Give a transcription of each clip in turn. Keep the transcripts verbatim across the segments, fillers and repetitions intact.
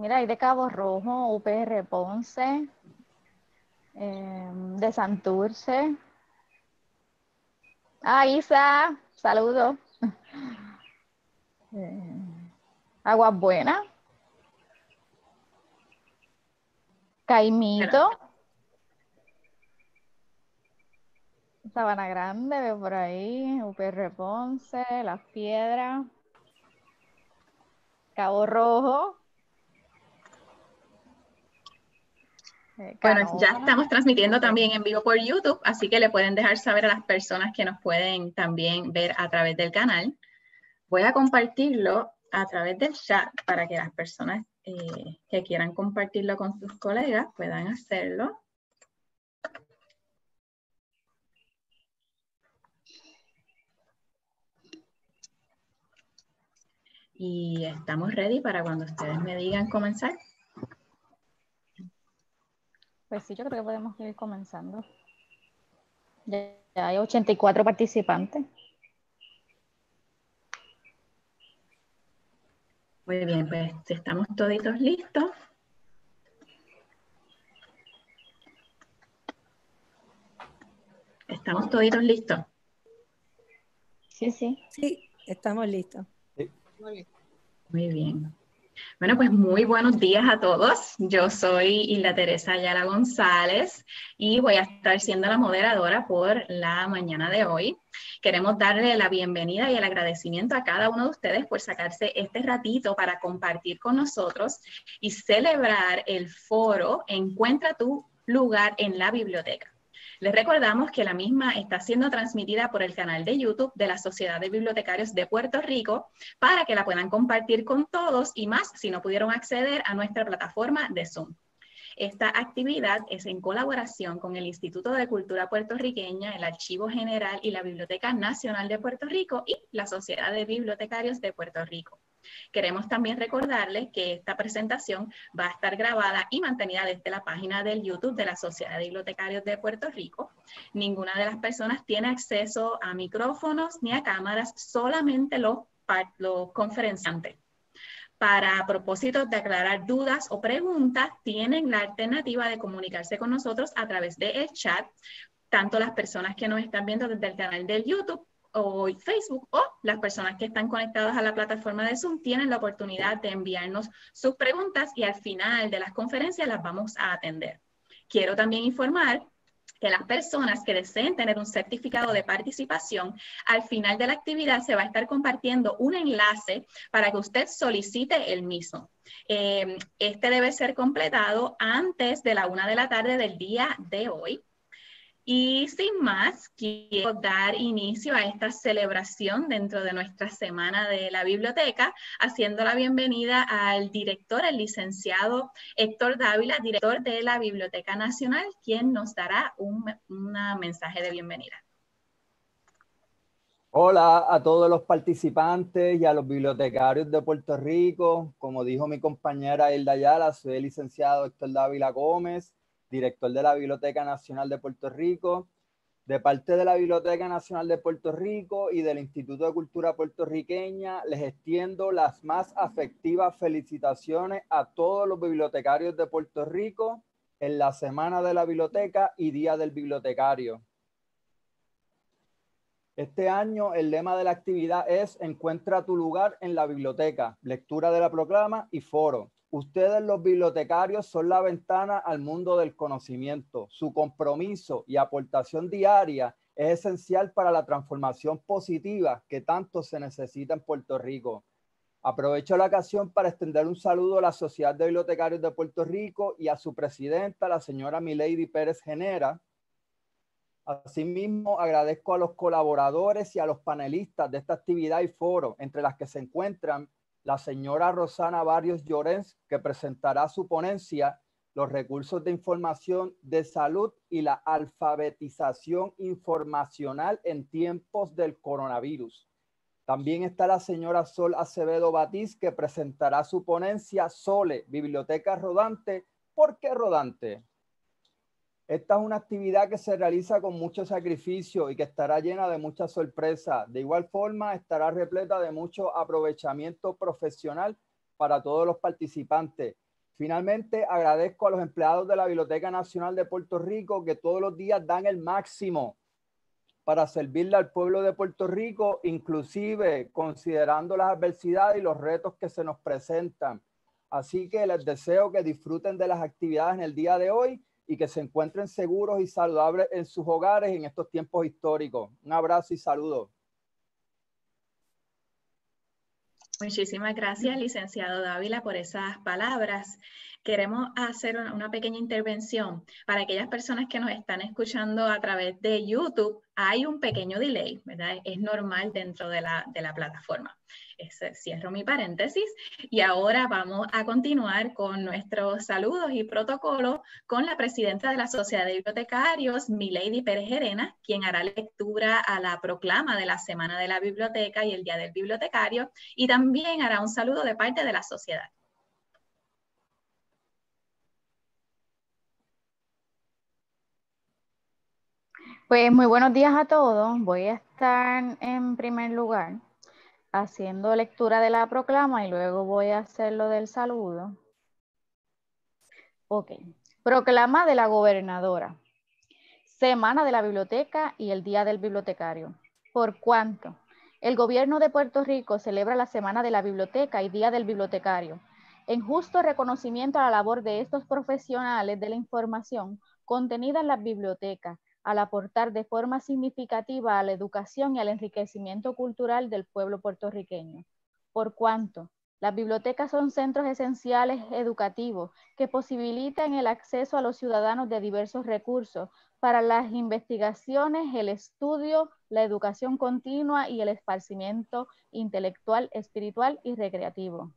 Mira, hay de Cabo Rojo, U P R Ponce, eh, de Santurce. Ah, Isa, saludos. Eh, Aguas Buenas, Bueno, Caimito, Sabana Grande, veo por ahí, U P R Ponce, Las Piedras, Cabo Rojo, eh, bueno, ya Canóvana. estamos transmitiendo Ok. también en vivo por YouTube, así que le pueden dejar saber a las personas que nos pueden también ver a través del canal. Voy a compartirlo a través del chat para que las personas eh, que quieran compartirlo con sus colegas puedan hacerlo. Y estamos ready para cuando ustedes me digan comenzar. Pues sí, yo creo que podemos ir comenzando. Ya, ya hay ochenta y cuatro participantes. Muy bien, pues estamos toditos listos. Estamos toditos listos. Sí, sí. Sí, estamos listos. Sí. Muy bien. Bueno, pues muy buenos días a todos. Yo soy Hilda Teresa Ayala González y voy a estar siendo la moderadora por la mañana de hoy. Queremos darle la bienvenida y el agradecimiento a cada uno de ustedes por sacarse este ratito para compartir con nosotros y celebrar el foro Encuentra tu lugar en la biblioteca. Les recordamos que la misma está siendo transmitida por el canal de YouTube de la Sociedad de Bibliotecarios de Puerto Rico para que la puedan compartir con todos y más si no pudieron acceder a nuestra plataforma de Zoom. Esta actividad es en colaboración con el Instituto de Cultura Puertorriqueña, el Archivo General y la Biblioteca Nacional de Puerto Rico y la Sociedad de Bibliotecarios de Puerto Rico. Queremos también recordarles que esta presentación va a estar grabada y mantenida desde la página del YouTube de la Sociedad de Bibliotecarios de Puerto Rico. Ninguna de las personas tiene acceso a micrófonos ni a cámaras, solamente los, los conferenciantes. Para propósitos de aclarar dudas o preguntas, tienen la alternativa de comunicarse con nosotros a través del chat, tanto las personas que nos están viendo desde el canal del YouTube o Facebook o las personas que están conectadas a la plataforma de Zoom tienen la oportunidad de enviarnos sus preguntas y al final de las conferencias las vamos a atender. Quiero también informar que las personas que deseen tener un certificado de participación, al final de la actividad se va a estar compartiendo un enlace para que usted solicite el mismo. Eh, este debe ser completado antes de la una de la tarde del día de hoy. Y sin más, quiero dar inicio a esta celebración dentro de nuestra Semana de la Biblioteca, haciendo la bienvenida al director, el licenciado Héctor Dávila, director de la Biblioteca Nacional, quien nos dará un una mensaje de bienvenida. Hola a todos los participantes y a los bibliotecarios de Puerto Rico. Como dijo mi compañera Hilda Ayala, soy el licenciado Héctor Dávila Gómez, director de la Biblioteca Nacional de Puerto Rico. De parte de la Biblioteca Nacional de Puerto Rico y del Instituto de Cultura Puertorriqueña, les extiendo las más afectivas felicitaciones a todos los bibliotecarios de Puerto Rico en la Semana de la Biblioteca y Día del Bibliotecario. Este año el lema de la actividad es Encuentra tu lugar en la biblioteca, lectura de la proclama y foro. Ustedes los bibliotecarios son la ventana al mundo del conocimiento. Su compromiso y aportación diaria es esencial para la transformación positiva que tanto se necesita en Puerto Rico. Aprovecho la ocasión para extender un saludo a la Sociedad de Bibliotecarios de Puerto Rico y a su presidenta, la señora Milady Pérez Genera. Asimismo, agradezco a los colaboradores y a los panelistas de esta actividad y foro, entre las que se encuentran la señora Rosana Barrios Llorens, que presentará su ponencia, los recursos de información de salud y la alfabetización informacional en tiempos del coronavirus. También está la señora Sol Acevedo Batiz, que presentará su ponencia Sole, Biblioteca Rodante. ¿Por qué rodante? Esta es una actividad que se realiza con mucho sacrificio y que estará llena de muchas sorpresas. De igual forma, estará repleta de mucho aprovechamiento profesional para todos los participantes. Finalmente, agradezco a los empleados de la Biblioteca Nacional de Puerto Rico que todos los días dan el máximo para servirle al pueblo de Puerto Rico, inclusive considerando las adversidades y los retos que se nos presentan. Así que les deseo que disfruten de las actividades en el día de hoy y que se encuentren seguros y saludables en sus hogares en estos tiempos históricos. Un abrazo y saludos. Muchísimas gracias, licenciado Dávila, por esas palabras. Queremos hacer una, una pequeña intervención. Para aquellas personas que nos están escuchando a través de YouTube, hay un pequeño delay, ¿verdad? Es normal dentro de la, de la plataforma. Ese, cierro mi paréntesis y ahora vamos a continuar con nuestros saludos y protocolos con la presidenta de la Sociedad de Bibliotecarios, Milady Pérez Gerena, quien hará lectura a la proclama de la Semana de la Biblioteca y el Día del Bibliotecario, y también hará un saludo de parte de la sociedad. Pues muy buenos días a todos. Voy a estar en primer lugar haciendo lectura de la proclama y luego voy a hacer lo del saludo. Ok. Proclama de la gobernadora. Semana de la Biblioteca y el Día del Bibliotecario. Por cuanto el gobierno de Puerto Rico celebra la Semana de la Biblioteca y Día del Bibliotecario, en justo reconocimiento a la labor de estos profesionales de la información contenida en las bibliotecas, al aportar de forma significativa a la educación y al enriquecimiento cultural del pueblo puertorriqueño. Por cuanto las bibliotecas son centros esenciales educativos que posibilitan el acceso a los ciudadanos de diversos recursos para las investigaciones, el estudio, la educación continua y el esparcimiento intelectual, espiritual y recreativo.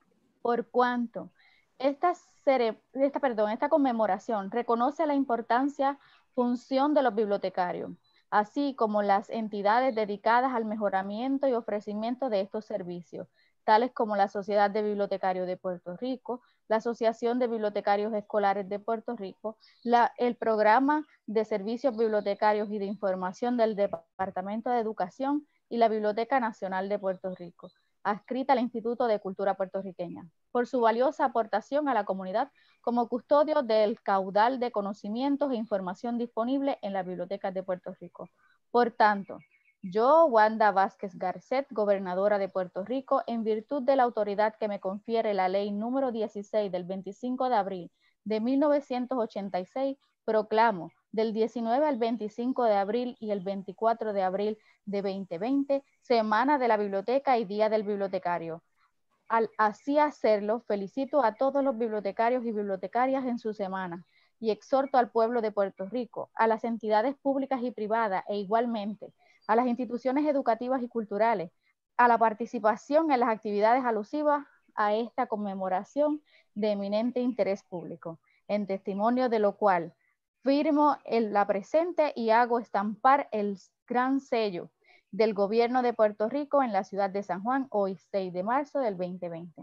Por cuanto esta, esta, perdón, esta conmemoración reconoce la importancia, función de los bibliotecarios, así como las entidades dedicadas al mejoramiento y ofrecimiento de estos servicios, tales como la Sociedad de Bibliotecarios de Puerto Rico, la Asociación de Bibliotecarios Escolares de Puerto Rico, la, el Programa de Servicios Bibliotecarios y de Información del Departamento de Educación y la Biblioteca Nacional de Puerto Rico, adscrita al Instituto de Cultura Puertorriqueña, por su valiosa aportación a la comunidad como custodio del caudal de conocimientos e información disponible en las bibliotecas de Puerto Rico. Por tanto, yo, Wanda Vázquez Garcet, gobernadora de Puerto Rico, en virtud de la autoridad que me confiere la ley número dieciséis del veinticinco de abril de mil novecientos ochenta y seis, proclamo del diecinueve al veinticinco de abril y el veinticuatro de abril de veinte veinte, Semana de la Biblioteca y Día del Bibliotecario. Al así hacerlo, felicito a todos los bibliotecarios y bibliotecarias en su semana y exhorto al pueblo de Puerto Rico, a las entidades públicas y privadas e igualmente a las instituciones educativas y culturales, a la participación en las actividades alusivas a esta conmemoración de eminente interés público, en testimonio de lo cual firmo el, la presente y hago estampar el gran sello del Gobierno de Puerto Rico en la ciudad de San Juan, hoy seis de marzo del veinte veinte.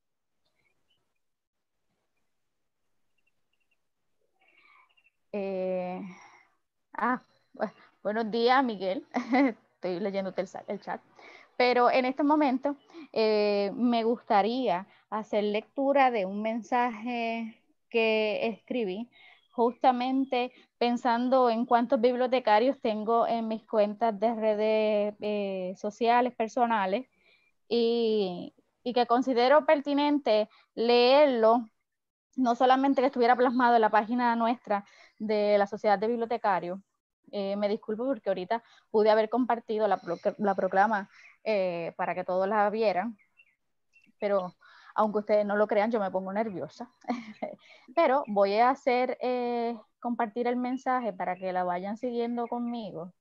Eh, ah, bueno, buenos días, Miguel. Estoy leyéndote el, el chat. Pero en este momento eh, me gustaría hacer lectura de un mensaje que escribí justamente pensando en cuántos bibliotecarios tengo en mis cuentas de redes eh, sociales, personales, y, y que considero pertinente leerlo, no solamente que estuviera plasmado en la página nuestra de la Sociedad de Bibliotecarios. Eh, me disculpo porque ahorita pude haber compartido la, la proclama eh, para que todos la vieran, pero aunque ustedes no lo crean, yo me pongo nerviosa. Pero voy a hacer eh, compartir el mensaje para que la vayan siguiendo conmigo,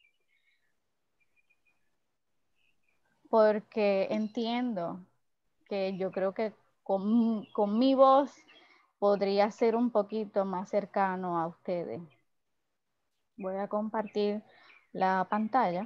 porque entiendo que yo creo que con, con mi voz podría ser un poquito más cercano a ustedes. Voy a compartir la pantalla.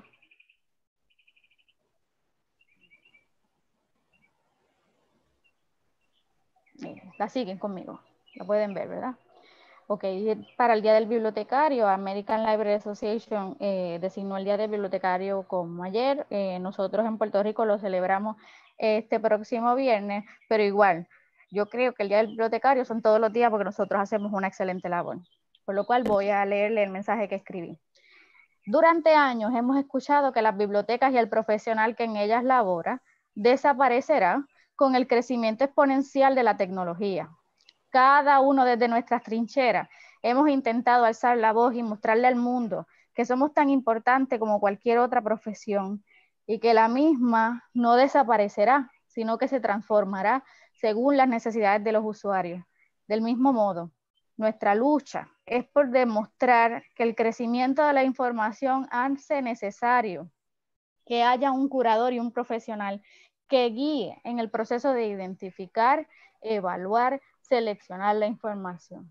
La siguen conmigo, la pueden ver, ¿verdad? Ok, para el Día del Bibliotecario, American Library Association eh, designó el Día del Bibliotecario como ayer. Eh, nosotros en Puerto Rico lo celebramos este próximo viernes, pero igual, yo creo que el Día del Bibliotecario son todos los días porque nosotros hacemos una excelente labor. Por lo cual voy a leerle el mensaje que escribí. Durante años hemos escuchado que las bibliotecas y el profesional que en ellas labora desaparecerá con el crecimiento exponencial de la tecnología. Cada uno desde nuestras trincheras hemos intentado alzar la voz y mostrarle al mundo que somos tan importantes como cualquier otra profesión y que la misma no desaparecerá, sino que se transformará según las necesidades de los usuarios. Del mismo modo, nuestra lucha es por demostrar que el crecimiento de la información hace necesario que haya un curador y un profesional que guíe en el proceso de identificar, evaluar, seleccionar la información.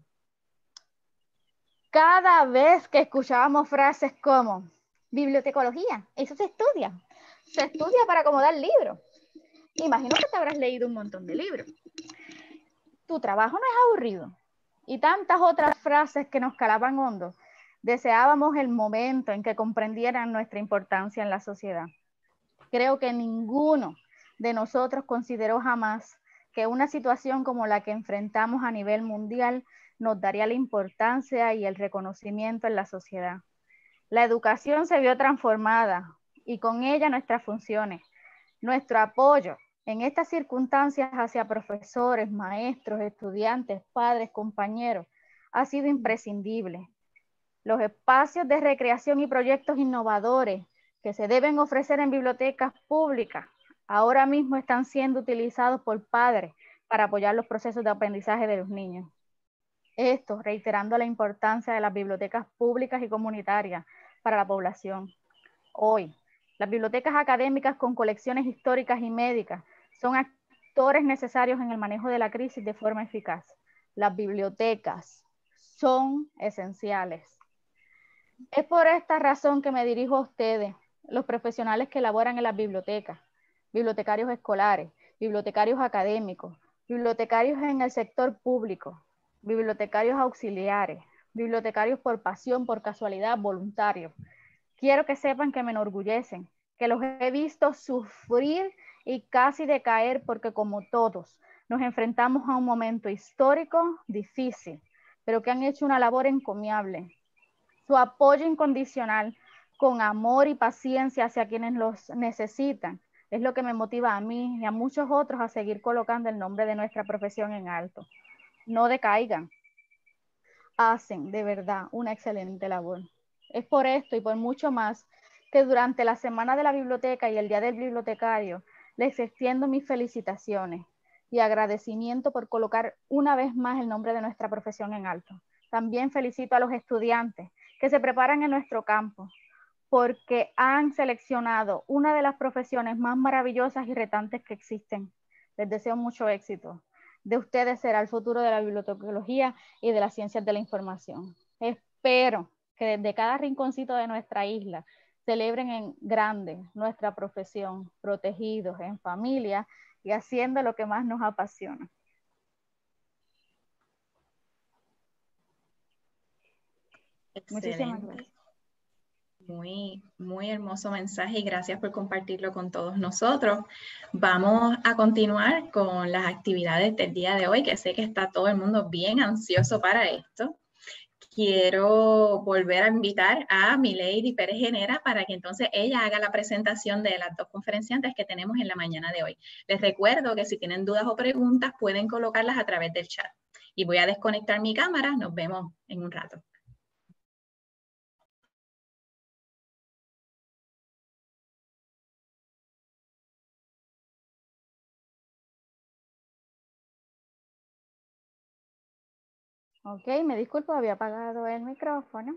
Cada vez que escuchábamos frases como bibliotecología, eso se estudia, se estudia para acomodar libros. Imagino que te habrás leído un montón de libros. Tu trabajo no es aburrido. Y tantas otras frases que nos calaban hondo. Deseábamos el momento en que comprendieran nuestra importancia en la sociedad. Creo que ninguno de nosotros consideró jamás que una situación como la que enfrentamos a nivel mundial nos daría la importancia y el reconocimiento en la sociedad. La educación se vio transformada y con ella nuestras funciones. Nuestro apoyo en estas circunstancias hacia profesores, maestros, estudiantes, padres, compañeros, ha sido imprescindible. Los espacios de recreación y proyectos innovadores que se deben ofrecer en bibliotecas públicas ahora mismo están siendo utilizados por padres para apoyar los procesos de aprendizaje de los niños. Esto reiterando la importancia de las bibliotecas públicas y comunitarias para la población. Hoy, las bibliotecas académicas con colecciones históricas y médicas son actores necesarios en el manejo de la crisis de forma eficaz. Las bibliotecas son esenciales. Es por esta razón que me dirijo a ustedes, los profesionales que laboran en las bibliotecas, bibliotecarios escolares, bibliotecarios académicos, bibliotecarios en el sector público, bibliotecarios auxiliares, bibliotecarios por pasión, por casualidad, voluntarios. Quiero que sepan que me enorgullecen, que los he visto sufrir y casi decaer porque como todos nos enfrentamos a un momento histórico difícil, pero que han hecho una labor encomiable. Su apoyo incondicional, con amor y paciencia hacia quienes los necesitan, es lo que me motiva a mí y a muchos otros a seguir colocando el nombre de nuestra profesión en alto. No decaigan. Hacen de verdad una excelente labor. Es por esto y por mucho más que durante la Semana de la Biblioteca y el Día del Bibliotecario les extiendo mis felicitaciones y agradecimiento por colocar una vez más el nombre de nuestra profesión en alto. También felicito a los estudiantes que se preparan en nuestro campo porque han seleccionado una de las profesiones más maravillosas y retantes que existen. Les deseo mucho éxito. De ustedes será el futuro de la bibliotecología y de las ciencias de la información. Espero que desde cada rinconcito de nuestra isla celebren en grande nuestra profesión, protegidos, en familia y haciendo lo que más nos apasiona. Excelente. Muchísimas gracias. Muy, muy hermoso mensaje y gracias por compartirlo con todos nosotros. Vamos a continuar con las actividades del día de hoy, que sé que está todo el mundo bien ansioso para esto. Quiero volver a invitar a Milady Pérez Genera para que entonces ella haga la presentación de las dos conferenciantes que tenemos en la mañana de hoy. Les recuerdo que si tienen dudas o preguntas pueden colocarlas a través del chat. Y voy a desconectar mi cámara. Nos vemos en un rato. Ok, me disculpo, había apagado el micrófono.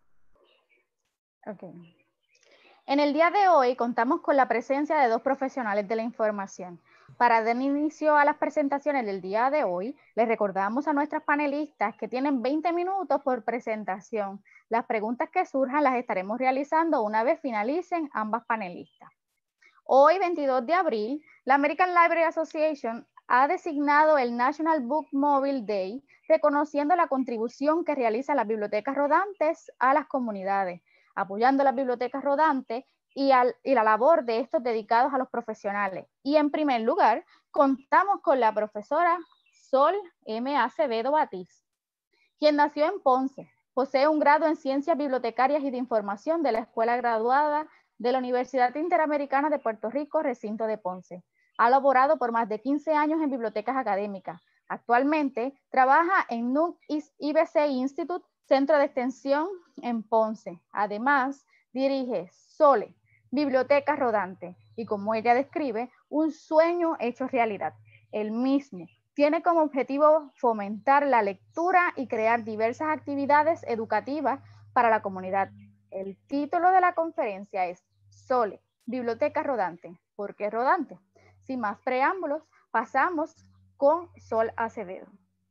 Ok. En el día de hoy contamos con la presencia de dos profesionales de la información. Para dar inicio a las presentaciones del día de hoy, les recordamos a nuestras panelistas que tienen veinte minutos por presentación. Las preguntas que surjan las estaremos realizando una vez finalicen ambas panelistas. Hoy, veintidós de abril, la American Library Association ha designado el National Book Mobile Day, reconociendo la contribución que realizan las bibliotecas rodantes a las comunidades, apoyando las bibliotecas rodantes y, al, y la labor de estos dedicados a los profesionales. Y en primer lugar, contamos con la profesora Sol M. Acevedo Batiz, quien nació en Ponce. Posee un grado en Ciencias Bibliotecarias y de Información de la Escuela Graduada de la Universidad Interamericana de Puerto Rico, recinto de Ponce. Ha laborado por más de quince años en bibliotecas académicas. Actualmente trabaja en N U C I B C Institute, Centro de Extensión en Ponce. Además, dirige Sole, Biblioteca Rodante, y como ella describe, un sueño hecho realidad. El mismo tiene como objetivo fomentar la lectura y crear diversas actividades educativas para la comunidad. El título de la conferencia es Sole, Biblioteca Rodante. ¿Por qué rodante? Sin más preámbulos, pasamos con Sol Acevedo.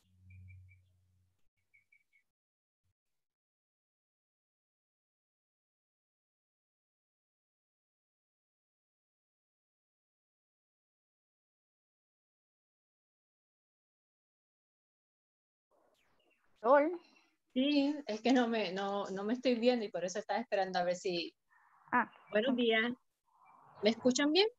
Sol. Sí, es que no me, no, no me estoy viendo y por eso estaba esperando a ver si... Ah, Buenos días. ¿Me escuchan bien?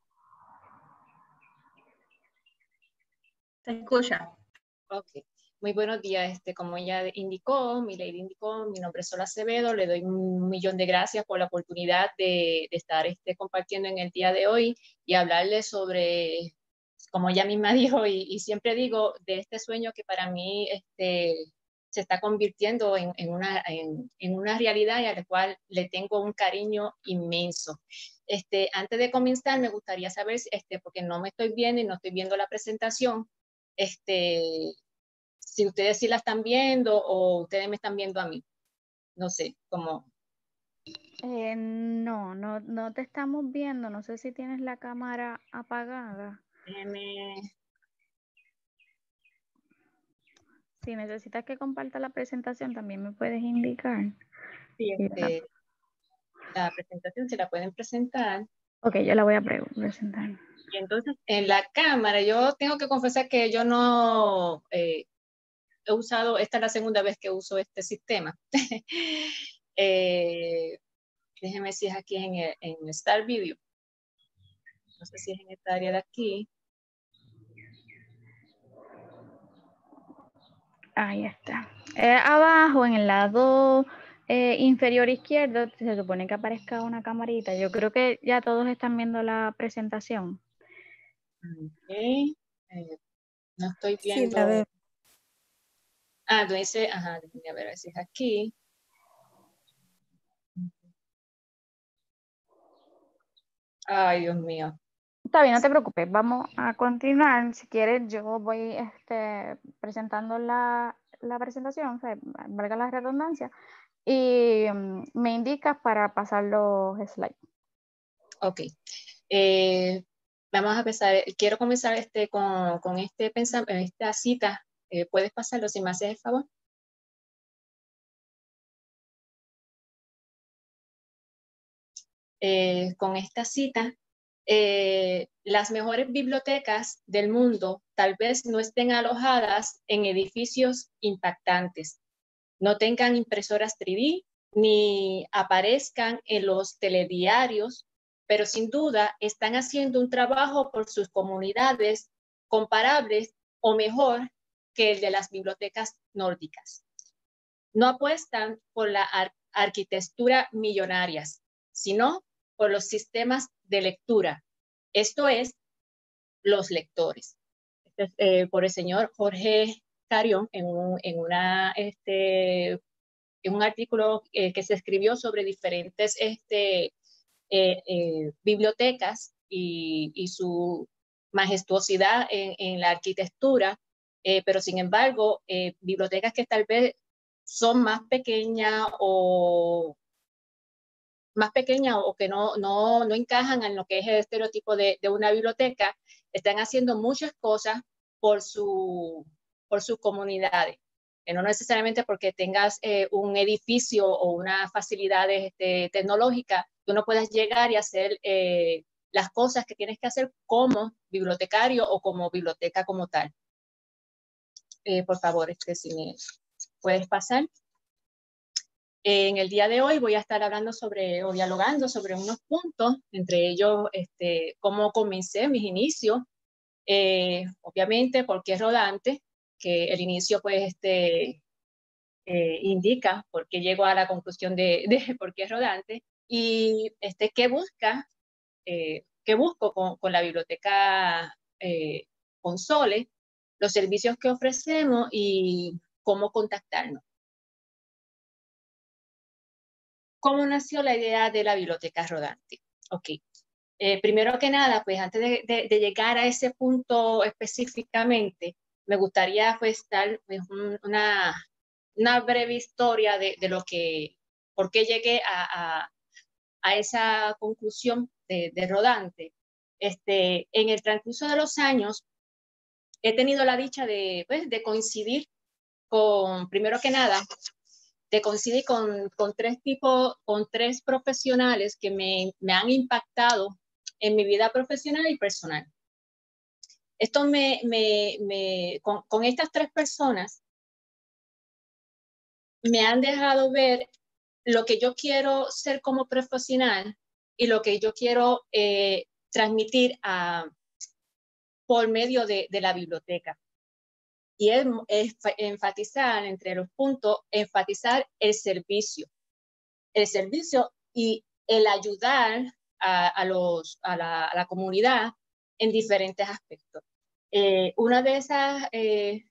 ¿Se escucha? Ok. Muy buenos días. Este, como ella indicó, mi lady indicó, mi nombre es Sol Acevedo. Le doy un millón de gracias por la oportunidad de, de estar este, compartiendo en el día de hoy y hablarles sobre, como ella misma dijo y, y siempre digo, de este sueño que para mí este, se está convirtiendo en, en, una, en, en una realidad y a la cual le tengo un cariño inmenso. Este, antes de comenzar, me gustaría saber, este, porque no me estoy viendo y no estoy viendo la presentación, este, si ustedes sí la están viendo o ustedes me están viendo a mí. No sé, como... Eh, no, no, no te estamos viendo. No sé si tienes la cámara apagada. Déjenme... Si necesitas que comparta la presentación, también me puedes indicar. Sí, este, la presentación se la pueden presentar. Ok, yo la voy a presentar. Y entonces, en la cámara, yo tengo que confesar que yo no eh, he usado, esta es la segunda vez que uso este sistema. eh, déjenme si es aquí en, el, en Start Video. No sé si es en esta área de aquí. Ahí está. Eh, abajo, en el lado eh, inferior izquierdo, se supone que aparezca una camarita. Yo creo que ya todos están viendo la presentación. Ok. Eh, no estoy viendo. Sí, la veo. Ah, no dice, ajá, a ver si es aquí. Ay, Dios mío. Está bien, no te preocupes. Vamos a continuar. Si quieres, yo voy este, presentando la, la presentación, o sea, valga la redundancia, y um, me indicas para pasar los slides. Ok. Eh, vamos a empezar. Quiero comenzar este, con, con este pensamiento, esta cita. Eh, ¿Puedes pasarlo si me haces el favor? Eh, con esta cita, eh, las mejores bibliotecas del mundo tal vez no estén alojadas en edificios impactantes, no tengan impresoras tres D, ni aparezcan en los telediarios, pero sin duda están haciendo un trabajo por sus comunidades comparables o mejor que el de las bibliotecas nórdicas. No apuestan por la ar arquitectura millonarias, sino por los sistemas de lectura, esto es, los lectores. Este es, eh, por el señor Jorge Carrión en un, en una, este, en un artículo eh, que se escribió sobre diferentes este, eh, eh, bibliotecas y, y su majestuosidad en, en la arquitectura, eh, pero sin embargo, eh, bibliotecas que tal vez son más pequeñas o más pequeñas o que no, no, no encajan en lo que es el estereotipo de, de una biblioteca, están haciendo muchas cosas por, su, por sus comunidades. Que no necesariamente porque tengas eh, un edificio o unas facilidades este, tecnológicas, tú no puedes llegar y hacer eh, las cosas que tienes que hacer como bibliotecario o como biblioteca como tal. Eh, por favor, este, si me puedes pasar. En el día de hoy voy a estar hablando sobre o dialogando sobre unos puntos, entre ellos este, cómo comencé mis inicios, eh, obviamente porque es rodante, que el inicio pues este, eh, indica por qué llego a la conclusión de, de por qué es rodante, y este, qué busca, eh, qué busco con, con la biblioteca eh, Console, los servicios que ofrecemos y cómo contactarnos. ¿Cómo nació la idea de la biblioteca rodante? Ok. Eh, primero que nada, pues antes de, de, de llegar a ese punto específicamente, me gustaría pues dar pues, un, una, una breve historia de, de lo que, por qué llegué a, a, a esa conclusión de, de rodante. Este, en el transcurso de los años, he tenido la dicha de, pues, de coincidir con, primero que nada, de coincidir con, con tres tipos, con tres profesionales que me, me han impactado en mi vida profesional y personal. Esto me, me, me con, con estas tres personas me han dejado ver lo que yo quiero ser como profesional y lo que yo quiero eh, transmitir a, por medio de, de la biblioteca. Y es, es enfatizar entre los puntos, enfatizar el servicio. El servicio y el ayudar a, a, los, a, la, a la comunidad en diferentes aspectos. Eh, una de esas, eh,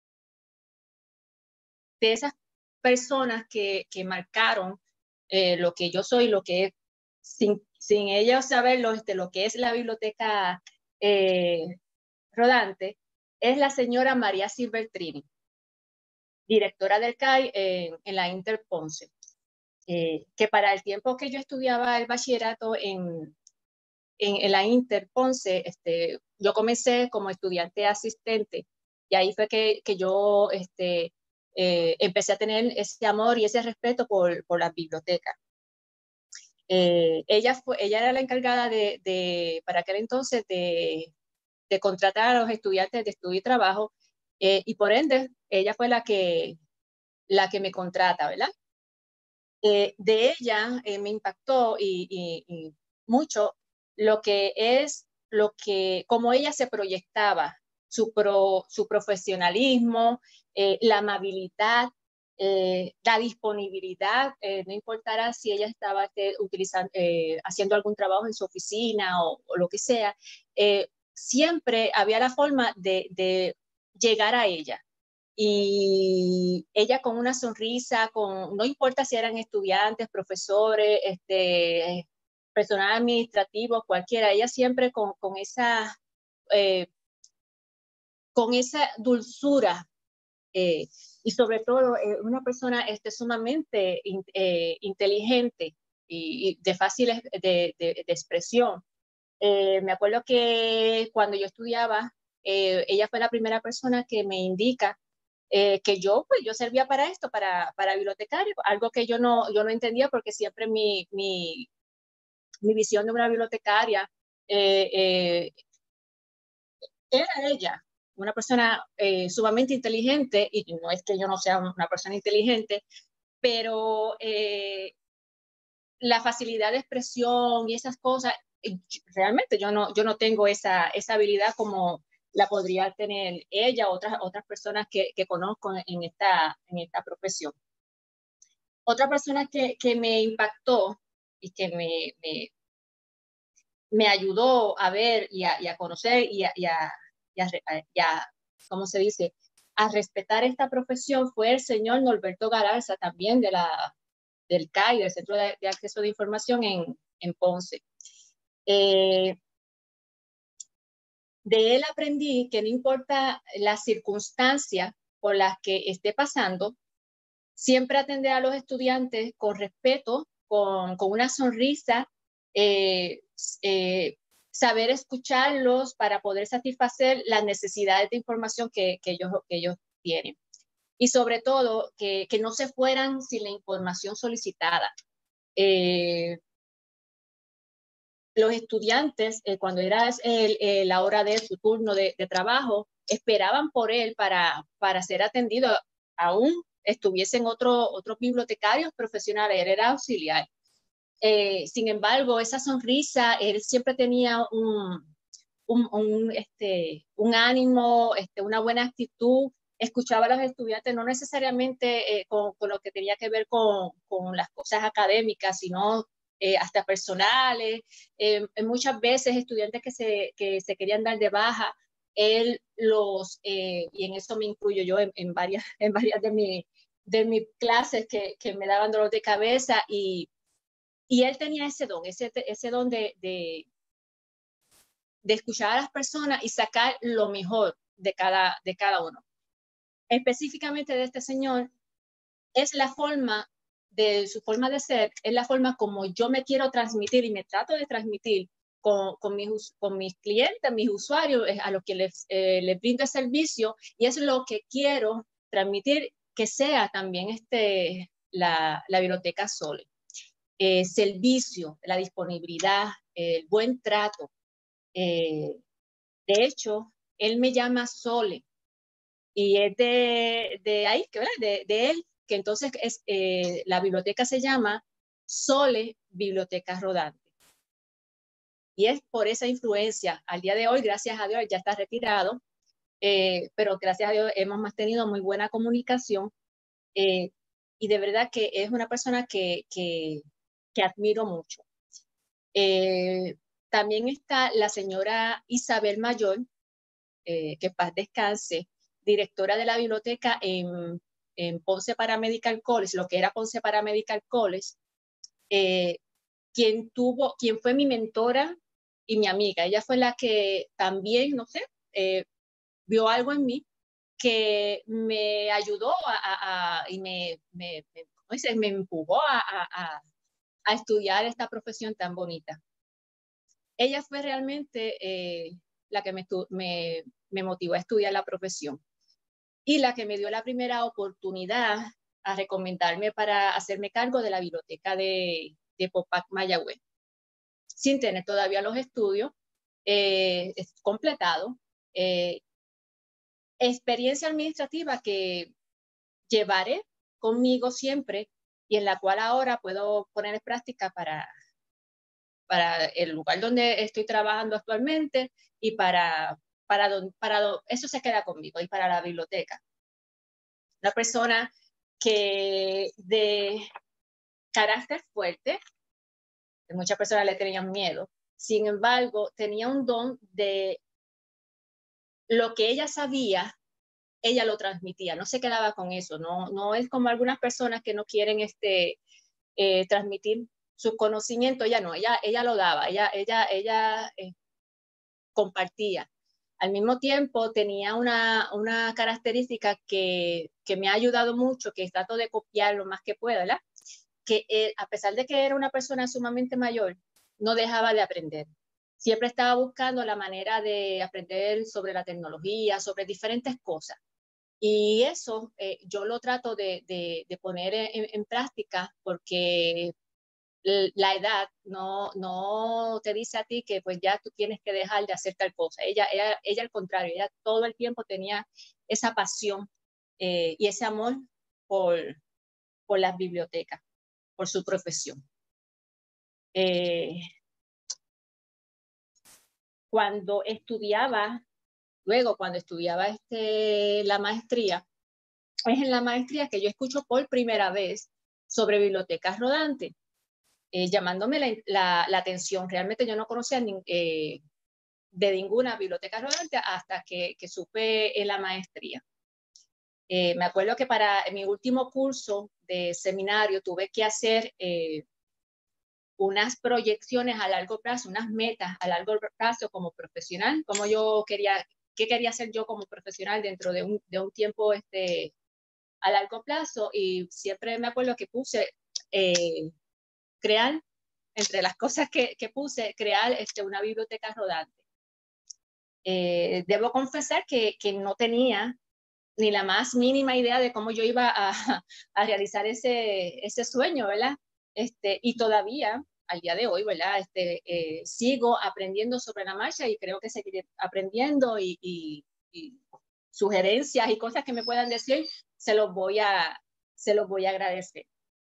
de esas personas que, que marcaron eh, lo que yo soy, lo que es, sin, sin ellos saberlo, este, lo que es la biblioteca eh, rodante, es la señora María Silvertrini, directora del C A I eh, en la Inter Ponce. Eh, que para el tiempo que yo estudiaba el bachillerato en, en, en la Inter Ponce, este, yo comencé como estudiante asistente y ahí fue que, que yo este, eh, empecé a tener ese amor y ese respeto por, por las bibliotecas. Eh, ella, fue, ella era la encargada de, de para aquel entonces de, de contratar a los estudiantes de estudio y trabajo eh, y por ende ella fue la que, la que me contrata, ¿verdad? Eh, de ella eh, me impactó y, y, y mucho lo que es, lo que, cómo ella se proyectaba, su, pro, su profesionalismo, eh, la amabilidad, eh, la disponibilidad, eh, no importara si ella estaba este, utilizando, eh, haciendo algún trabajo en su oficina o, o lo que sea, eh, siempre había la forma de, de llegar a ella. Y ella con una sonrisa, con, no importa si eran estudiantes, profesores, este, personal administrativo, cualquiera, ella siempre con, con, esa, eh, con esa dulzura eh, y sobre todo eh, una persona este, sumamente in, eh, inteligente y, y de fácil de, de, de expresión. Eh, me acuerdo que cuando yo estudiaba, eh, ella fue la primera persona que me indica Eh, que yo, pues, yo servía para esto, para, para bibliotecario, algo que yo no, yo no entendía porque siempre mi, mi, mi visión de una bibliotecaria eh, eh, era ella, una persona eh, sumamente inteligente, y no es que yo no sea una persona inteligente, pero eh, la facilidad de expresión y esas cosas, realmente yo no, yo no tengo esa, esa habilidad como la podría tener ella o otras, otras personas que, que conozco en esta, en esta profesión. Otra persona que, que me impactó y que me, me, me ayudó a ver y a, y a conocer y a, y, a, y, a, y a, ¿cómo se dice?, a respetar esta profesión fue el señor Norberto Galarza, también de la, del C A I, del Centro de, de Acceso de Información en, en Ponce. Eh, de él aprendí que no importa las circunstancias por las que esté pasando, siempre atender a los estudiantes con respeto, con, con una sonrisa, eh, eh, saber escucharlos para poder satisfacer las necesidades de información que, que, ellos, que ellos tienen. Y sobre todo, que, que no se fueran sin la información solicitada. Eh, los estudiantes, eh, cuando era el, el, la hora de su turno de, de trabajo, esperaban por él para, para ser atendido, aún estuviesen otro, otros bibliotecarios profesionales, él era auxiliar. Eh, sin embargo, esa sonrisa, él siempre tenía un, un, un, este, un ánimo, este, una buena actitud, escuchaba a los estudiantes, no necesariamente eh, con, con lo que tenía que ver con, con las cosas académicas, sino eh, hasta personales. Eh, muchas veces estudiantes que se, que se querían dar de baja, él los, eh, y en eso me incluyo yo en, en varias, en varias de, mi, de mis clases que, que me daban dolor de cabeza, y, y él tenía ese don, ese, ese don de, de, de escuchar a las personas y sacar lo mejor de cada, de cada uno. Específicamente de este señor, es la forma de su forma de ser, es la forma como yo me quiero transmitir y me trato de transmitir con, con, mis, con mis clientes, mis usuarios, a los que les, eh, les brindo el servicio, y es lo que quiero transmitir que sea también este, la, la biblioteca Sole. Eh, servicio, la disponibilidad, el buen trato. Eh, de hecho, él me llama Sole, y es de, de ahí, de, de él, que entonces es, eh, la biblioteca se llama Sole Biblioteca Rodante. Y es por esa influencia. Al día de hoy, gracias a Dios, ya está retirado, eh, pero gracias a Dios hemos mantenido muy buena comunicación, eh, y de verdad que es una persona que, que, que admiro mucho. Eh, también está la señora Isabel Mayor, eh, que paz descanse, directora de la biblioteca en, en Ponce Paramedical College, lo que era Ponce Paramedical College, eh, quien, tuvo, quien fue mi mentora y mi amiga. Ella fue la que también, no sé, eh, vio algo en mí que me ayudó a, a, a, y me, me, me, ¿cómo dice? me empujó a, a, a estudiar esta profesión tan bonita. Ella fue realmente eh, la que me, me, me motivó a estudiar la profesión, y la que me dio la primera oportunidad a recomendarme para hacerme cargo de la biblioteca de, de Popac Mayagüez, sin tener todavía los estudios eh, completados. Eh, experiencia administrativa que llevaré conmigo siempre, y en la cual ahora puedo poner en práctica para, para el lugar donde estoy trabajando actualmente, y para, para, don, para don, eso se queda conmigo, y para la biblioteca. Una persona que de carácter fuerte, que muchas personas le tenían miedo, sin embargo, tenía un don de lo que ella sabía, ella lo transmitía, no se quedaba con eso, no, no es como algunas personas que no quieren este, eh, transmitir su conocimiento. Ella no, ella, ella lo daba, ella, ella, ella eh, compartía. Al mismo tiempo tenía una, una característica que, que me ha ayudado mucho, que trato de copiar lo más que pueda, ¿verdad? Que él, a pesar de que era una persona sumamente mayor, no dejaba de aprender. Siempre estaba buscando la manera de aprender sobre la tecnología, sobre diferentes cosas. Y eso eh, yo lo trato de, de, de poner en, en práctica, porque la edad no, no te dice a ti que pues ya tú tienes que dejar de hacer tal cosa. Ella, ella, ella al contrario, ella todo el tiempo tenía esa pasión eh, y ese amor por, por las bibliotecas, por su profesión. Eh, cuando estudiaba, luego cuando estudiaba este, la maestría, es en la maestría que yo escucho por primera vez sobre bibliotecas rodantes, eh, llamándome la, la, la atención. Realmente yo no conocía ni, eh, de ninguna biblioteca rodante hasta que, que supe en la maestría. Eh, me acuerdo que para mi último curso de seminario tuve que hacer eh, unas proyecciones a largo plazo, unas metas a largo plazo como profesional, como yo quería, qué quería hacer yo como profesional dentro de un, de un tiempo este, a largo plazo. Y siempre me acuerdo que puse eh, crear, entre las cosas que, que puse, crear este, una biblioteca rodante. Eh, debo confesar que, que no tenía ni la más mínima idea de cómo yo iba a, a realizar ese, ese sueño, ¿verdad? Este, y todavía, al día de hoy, ¿verdad? Este, eh, sigo aprendiendo sobre la marcha, y creo que seguiré aprendiendo, y, y, y sugerencias y cosas que me puedan decir, se los voy a, se los voy a agradecer.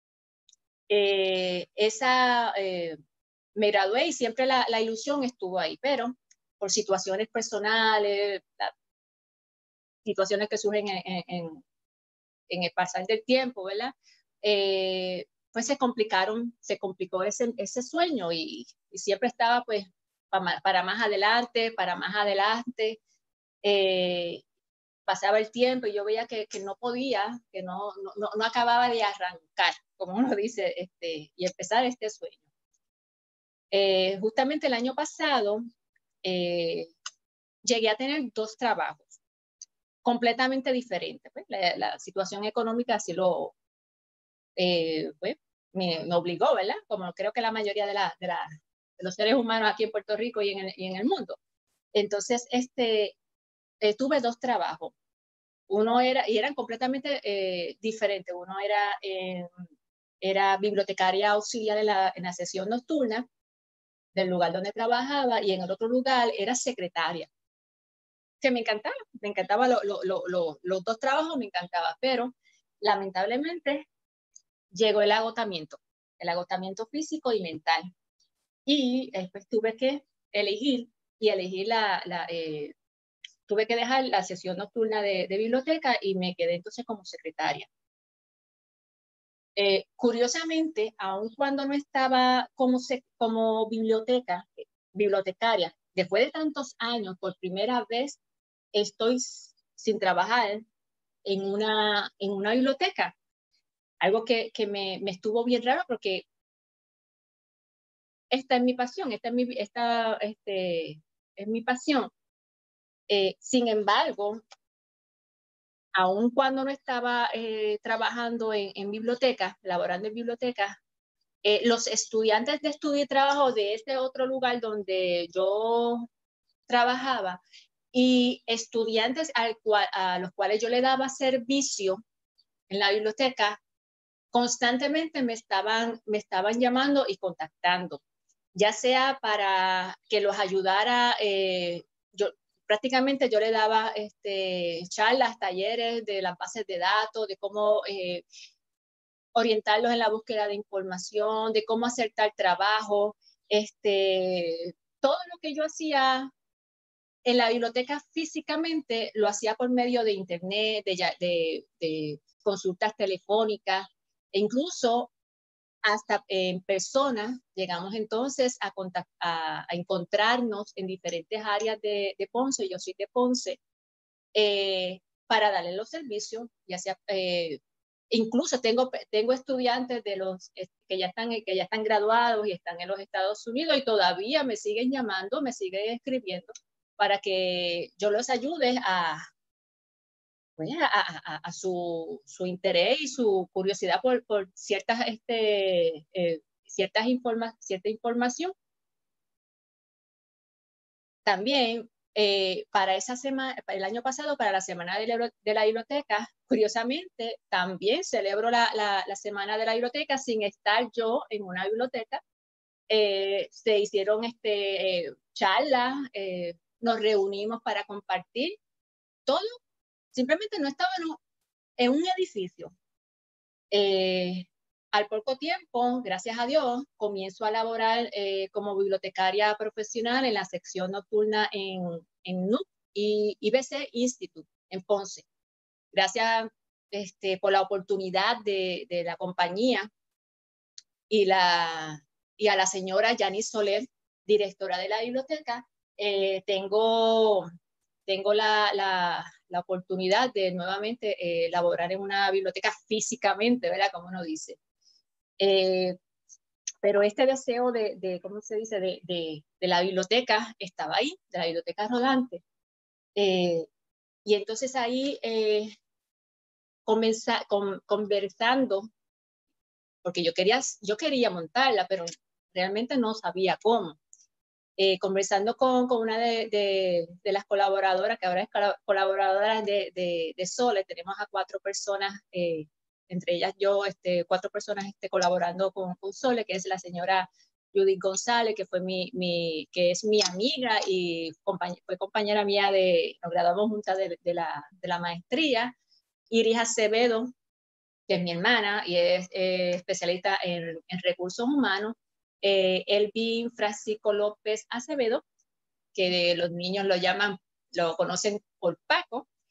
Eh, esa, eh, me gradué y siempre la, la ilusión estuvo ahí, pero por situaciones personales, la, situaciones que surgen en, en, en el pasar del tiempo, ¿verdad? Eh, pues se complicaron, se complicó ese, ese sueño y, y siempre estaba pues para, para más adelante, para más adelante. Eh, pasaba el tiempo y yo veía que, que no podía, que no, no, no acababa de arrancar, como uno dice, este, y empezar este sueño. Eh, justamente el año pasado eh, llegué a tener dos trabajos completamente diferentes. Pues, la, la situación económica así lo, eh, pues, me, me obligó, ¿verdad? Como creo que la mayoría de, la, de, la, de los seres humanos aquí en Puerto Rico y en el, y en el mundo. Entonces, este, eh, tuve dos trabajos. Uno era, y eran completamente eh, diferentes. Uno era, eh, era bibliotecaria auxiliar en la, en la sesión nocturna del lugar donde trabajaba, y en el otro lugar era secretaria. Que me encantaba, me encantaba lo, lo, lo, lo, los dos trabajos, me encantaba, pero lamentablemente llegó el agotamiento, el agotamiento físico y mental. Y después tuve que elegir, y elegir la, la eh, tuve que dejar la sesión nocturna de, de biblioteca y me quedé entonces como secretaria. Eh, curiosamente, aun cuando no estaba como, se, como biblioteca, bibliotecaria, después de tantos años, por primera vez estoy sin trabajar en una, en una biblioteca. Algo que, que me, me estuvo bien raro porque esta es mi pasión, esta es mi, esta, este, es mi pasión. Eh, sin embargo, aun cuando no estaba eh, trabajando en, en biblioteca, laborando en biblioteca, eh, los estudiantes de estudio y trabajo de este otro lugar donde yo trabajaba y estudiantes al cual, a los cuales yo le daba servicio en la biblioteca, constantemente me estaban, me estaban llamando y contactando, ya sea para que los ayudara. Eh, yo, prácticamente yo le daba este, charlas, talleres de las bases de datos, de cómo eh, orientarlos en la búsqueda de información, de cómo hacer tal trabajo. Este, todo lo que yo hacía en la biblioteca físicamente lo hacía por medio de internet, de, de, de consultas telefónicas, e incluso hasta en persona. Llegamos entonces a, contact, a, a encontrarnos en diferentes áreas de, de Ponce. Yo soy de Ponce, eh, para darle los servicios, ya sea, eh, incluso tengo, tengo estudiantes de los que ya, están, que ya están graduados y están en los Estados Unidos y todavía me siguen llamando, me siguen escribiendo para que yo los ayude a, pues, a, a, a su, su interés y su curiosidad por, por ciertas, este, eh, ciertas informa cierta información. También eh, para esa semana, el año pasado, para la Semana de la, de la Biblioteca, curiosamente, también celebro la, la, la Semana de la Biblioteca sin estar yo en una biblioteca. Eh, se hicieron este, eh, charlas, eh, nos reunimos para compartir todo. Simplemente no estaba en un, en un edificio. Eh, al poco tiempo, gracias a Dios, comienzo a laborar eh, como bibliotecaria profesional en la sección nocturna en, en N U C y I B C Institute en Ponce. Gracias este, por la oportunidad de, de la compañía y, la, y a la señora Yanis Soler, directora de la biblioteca, eh, tengo, tengo la, la, la oportunidad de nuevamente eh, laborar en una biblioteca físicamente, ¿verdad? Como uno dice. Eh, pero este deseo de, de ¿cómo se dice?, de, de, de la biblioteca estaba ahí, de la biblioteca rodante. Eh, y entonces ahí eh, comenzar, con, conversando, porque yo quería, yo quería montarla, pero realmente no sabía cómo. Eh, conversando con, con una de, de, de las colaboradoras, que ahora es colaboradora de, de, de Sole, tenemos a cuatro personas, eh, entre ellas yo, este, cuatro personas este, colaborando con, con Sole, que es la señora Judith González, que, fue mi, mi, que es mi amiga y compañ fue compañera mía, de, nos graduamos juntas de, de, la, de la maestría. Iris Acevedo, que es mi hermana y es eh, especialista en, en recursos humanos. Eh, Elvin Francisco López Acevedo, que los niños lo llaman, lo conocen por Paco,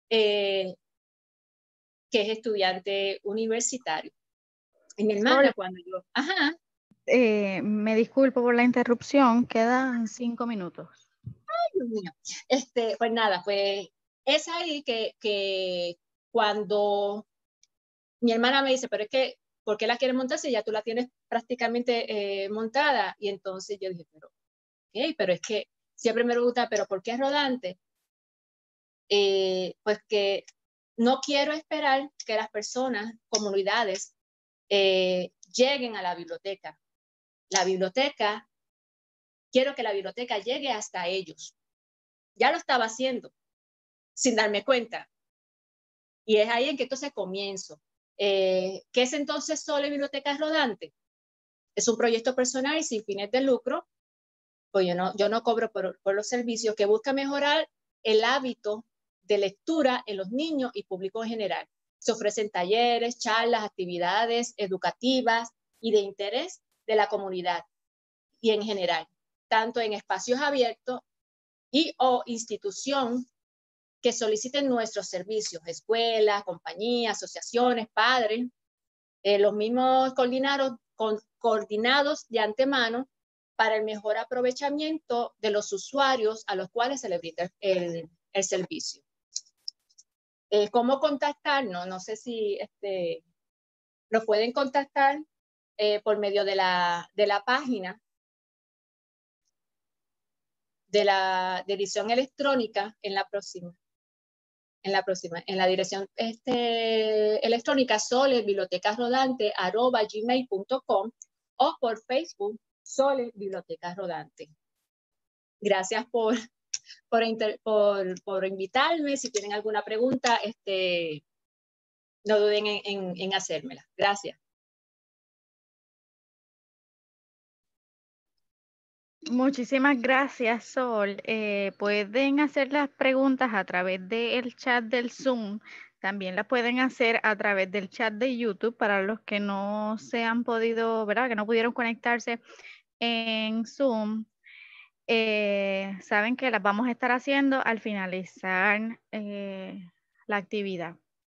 eh, que es estudiante universitario. Y mi hermana, cuando yo... Ajá. Eh, me disculpo por la interrupción, quedan cinco minutos. Ay, Dios mío. Este, pues nada, pues es ahí que, que cuando mi hermana me dice, pero es que, ¿por qué la quieres montar si ya tú la tienes prácticamente eh, montada? Y entonces yo dije, pero, okay, pero es que siempre me pregunta, ¿pero por qué es rodante? Eh, pues que no quiero esperar que las personas, comunidades, eh, lleguen a la biblioteca. La biblioteca, quiero que la biblioteca llegue hasta ellos. Ya lo estaba haciendo, sin darme cuenta. Y es ahí en que entonces comienzo. Eh, ¿Qué es entonces Sole Bibliotecas Rodantes? Es un proyecto personal y sin fines de lucro, pues yo no, yo no cobro por, por los servicios, que busca mejorar el hábito de lectura en los niños y público en general. Se ofrecen talleres, charlas, actividades educativas y de interés de la comunidad y en general, tanto en espacios abiertos y o institución que soliciten nuestros servicios, escuelas, compañías, asociaciones, padres, eh, los mismos coordinados, con, coordinados de antemano para el mejor aprovechamiento de los usuarios a los cuales se les brinda el, el servicio. Eh, ¿Cómo contactarnos? No sé si este, nos pueden contactar eh, por medio de la, de la página de la de edición electrónica en la próxima. En la próxima, en la dirección este, electrónica sole bibliotecas rodante arroba gmail punto com o por Facebook Sole Bibliotecas Rodante. Gracias por, por, inter, por, por invitarme. Si tienen alguna pregunta, este, no duden en, en, en hacérmela. Gracias. Muchísimas gracias, Sol. Eh, pueden hacer las preguntas a través del chat del Zoom. También las pueden hacer a través del chat de YouTube para los que no se han podido, ¿verdad? Que no pudieron conectarse en Zoom. Eh, saben que las vamos a estar haciendo al finalizar eh, la actividad.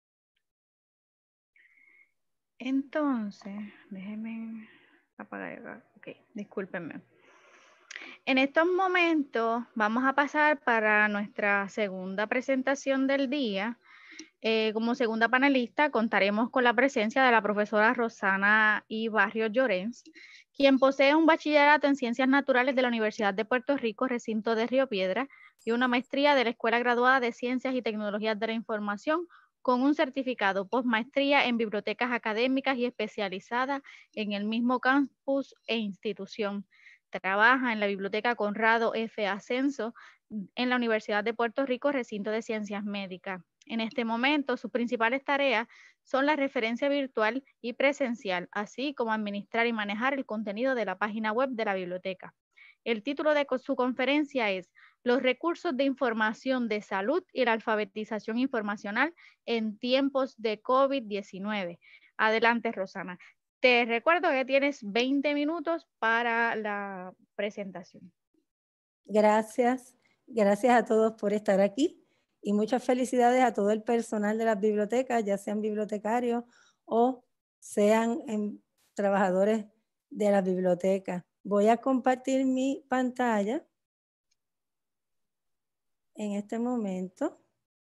Entonces, déjenme apagar. Ok, discúlpenme. En estos momentos vamos a pasar para nuestra segunda presentación del día. Eh, como segunda panelista contaremos con la presencia de la profesora Rosana I. Barrios Llorens, quien posee un bachillerato en Ciencias Naturales de la Universidad de Puerto Rico, recinto de Río Piedra, y una maestría de la Escuela Graduada de Ciencias y Tecnologías de la Información, con un certificado postmaestría en bibliotecas académicas y especializada en el mismo campus e institución. Trabaja en la Biblioteca Conrado F. Ascenso en la Universidad de Puerto Rico, recinto de Ciencias Médicas. En este momento, sus principales tareas son la referencia virtual y presencial, así como administrar y manejar el contenido de la página web de la biblioteca. El título de su conferencia es Los recursos de información de salud y la alfabetización informacional en tiempos de COVID diecinueve. Adelante, Rosana. Te recuerdo que tienes veinte minutos para la presentación. Gracias. Gracias a todos por estar aquí y muchas felicidades a todo el personal de las bibliotecas, ya sean bibliotecarios o sean en, trabajadores de las bibliotecas. Voy a compartir mi pantalla en este momento.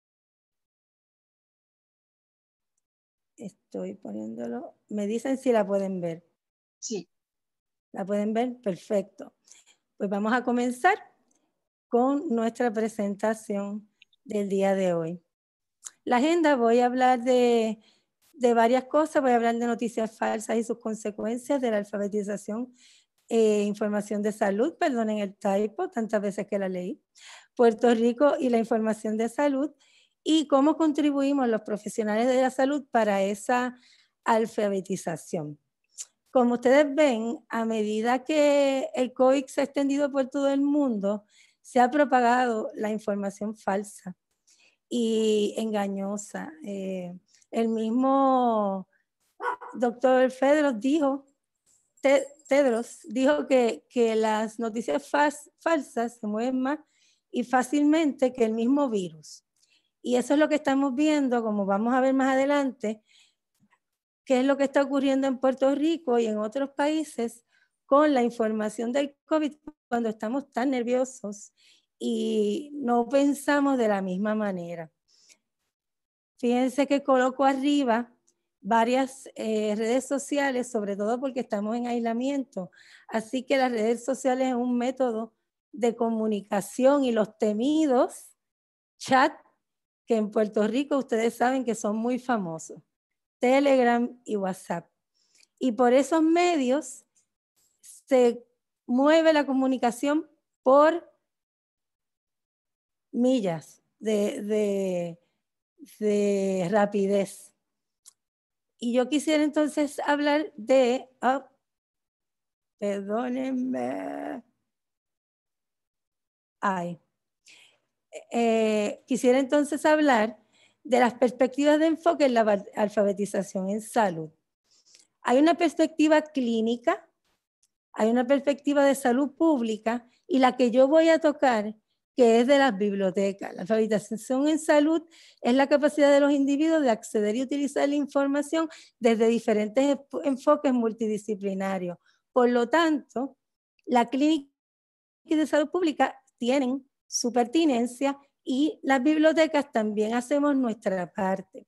Estoy poniéndolo. Me dicen si la pueden ver. Sí. ¿La pueden ver? Perfecto. Pues vamos a comenzar con nuestra presentación del día de hoy. La agenda, voy a hablar de, de varias cosas. Voy a hablar de noticias falsas y sus consecuencias, de la alfabetización e información de salud, perdonen el typo, tantas veces que la leí, Puerto Rico y la información de salud, y cómo contribuimos los profesionales de la salud para esa alfabetización. Como ustedes ven, a medida que el COVID se ha extendido por todo el mundo, se ha propagado la información falsa y engañosa. Eh, el mismo doctor Fedros dijo, Te, Tedros dijo que, que las noticias fas, falsas se mueven más y fácilmente que el mismo virus. Y eso es lo que estamos viendo, como vamos a ver más adelante, qué es lo que está ocurriendo en Puerto Rico y en otros países con la información del COVID cuando estamos tan nerviosos y no pensamos de la misma manera. Fíjense que coloco arriba varias eh, redes sociales, sobre todo porque estamos en aislamiento. Así que las redes sociales es un método de comunicación y los temidos chat que en Puerto Rico ustedes saben que son muy famosos. Telegram y WhatsApp. Y por esos medios se mueve la comunicación por millas de, de, de rapidez. Y yo quisiera entonces hablar de, oh, perdónenme, ay, eh, quisiera entonces hablar de las perspectivas de enfoque en la alfabetización en salud. Hay una perspectiva clínica, hay una perspectiva de salud pública y la que yo voy a tocar, que es de las bibliotecas. La alfabetización en salud es la capacidad de los individuos de acceder y utilizar la información desde diferentes enfoques multidisciplinarios. Por lo tanto, la clínica y de salud pública tienen su pertinencia y las bibliotecas también hacemos nuestra parte.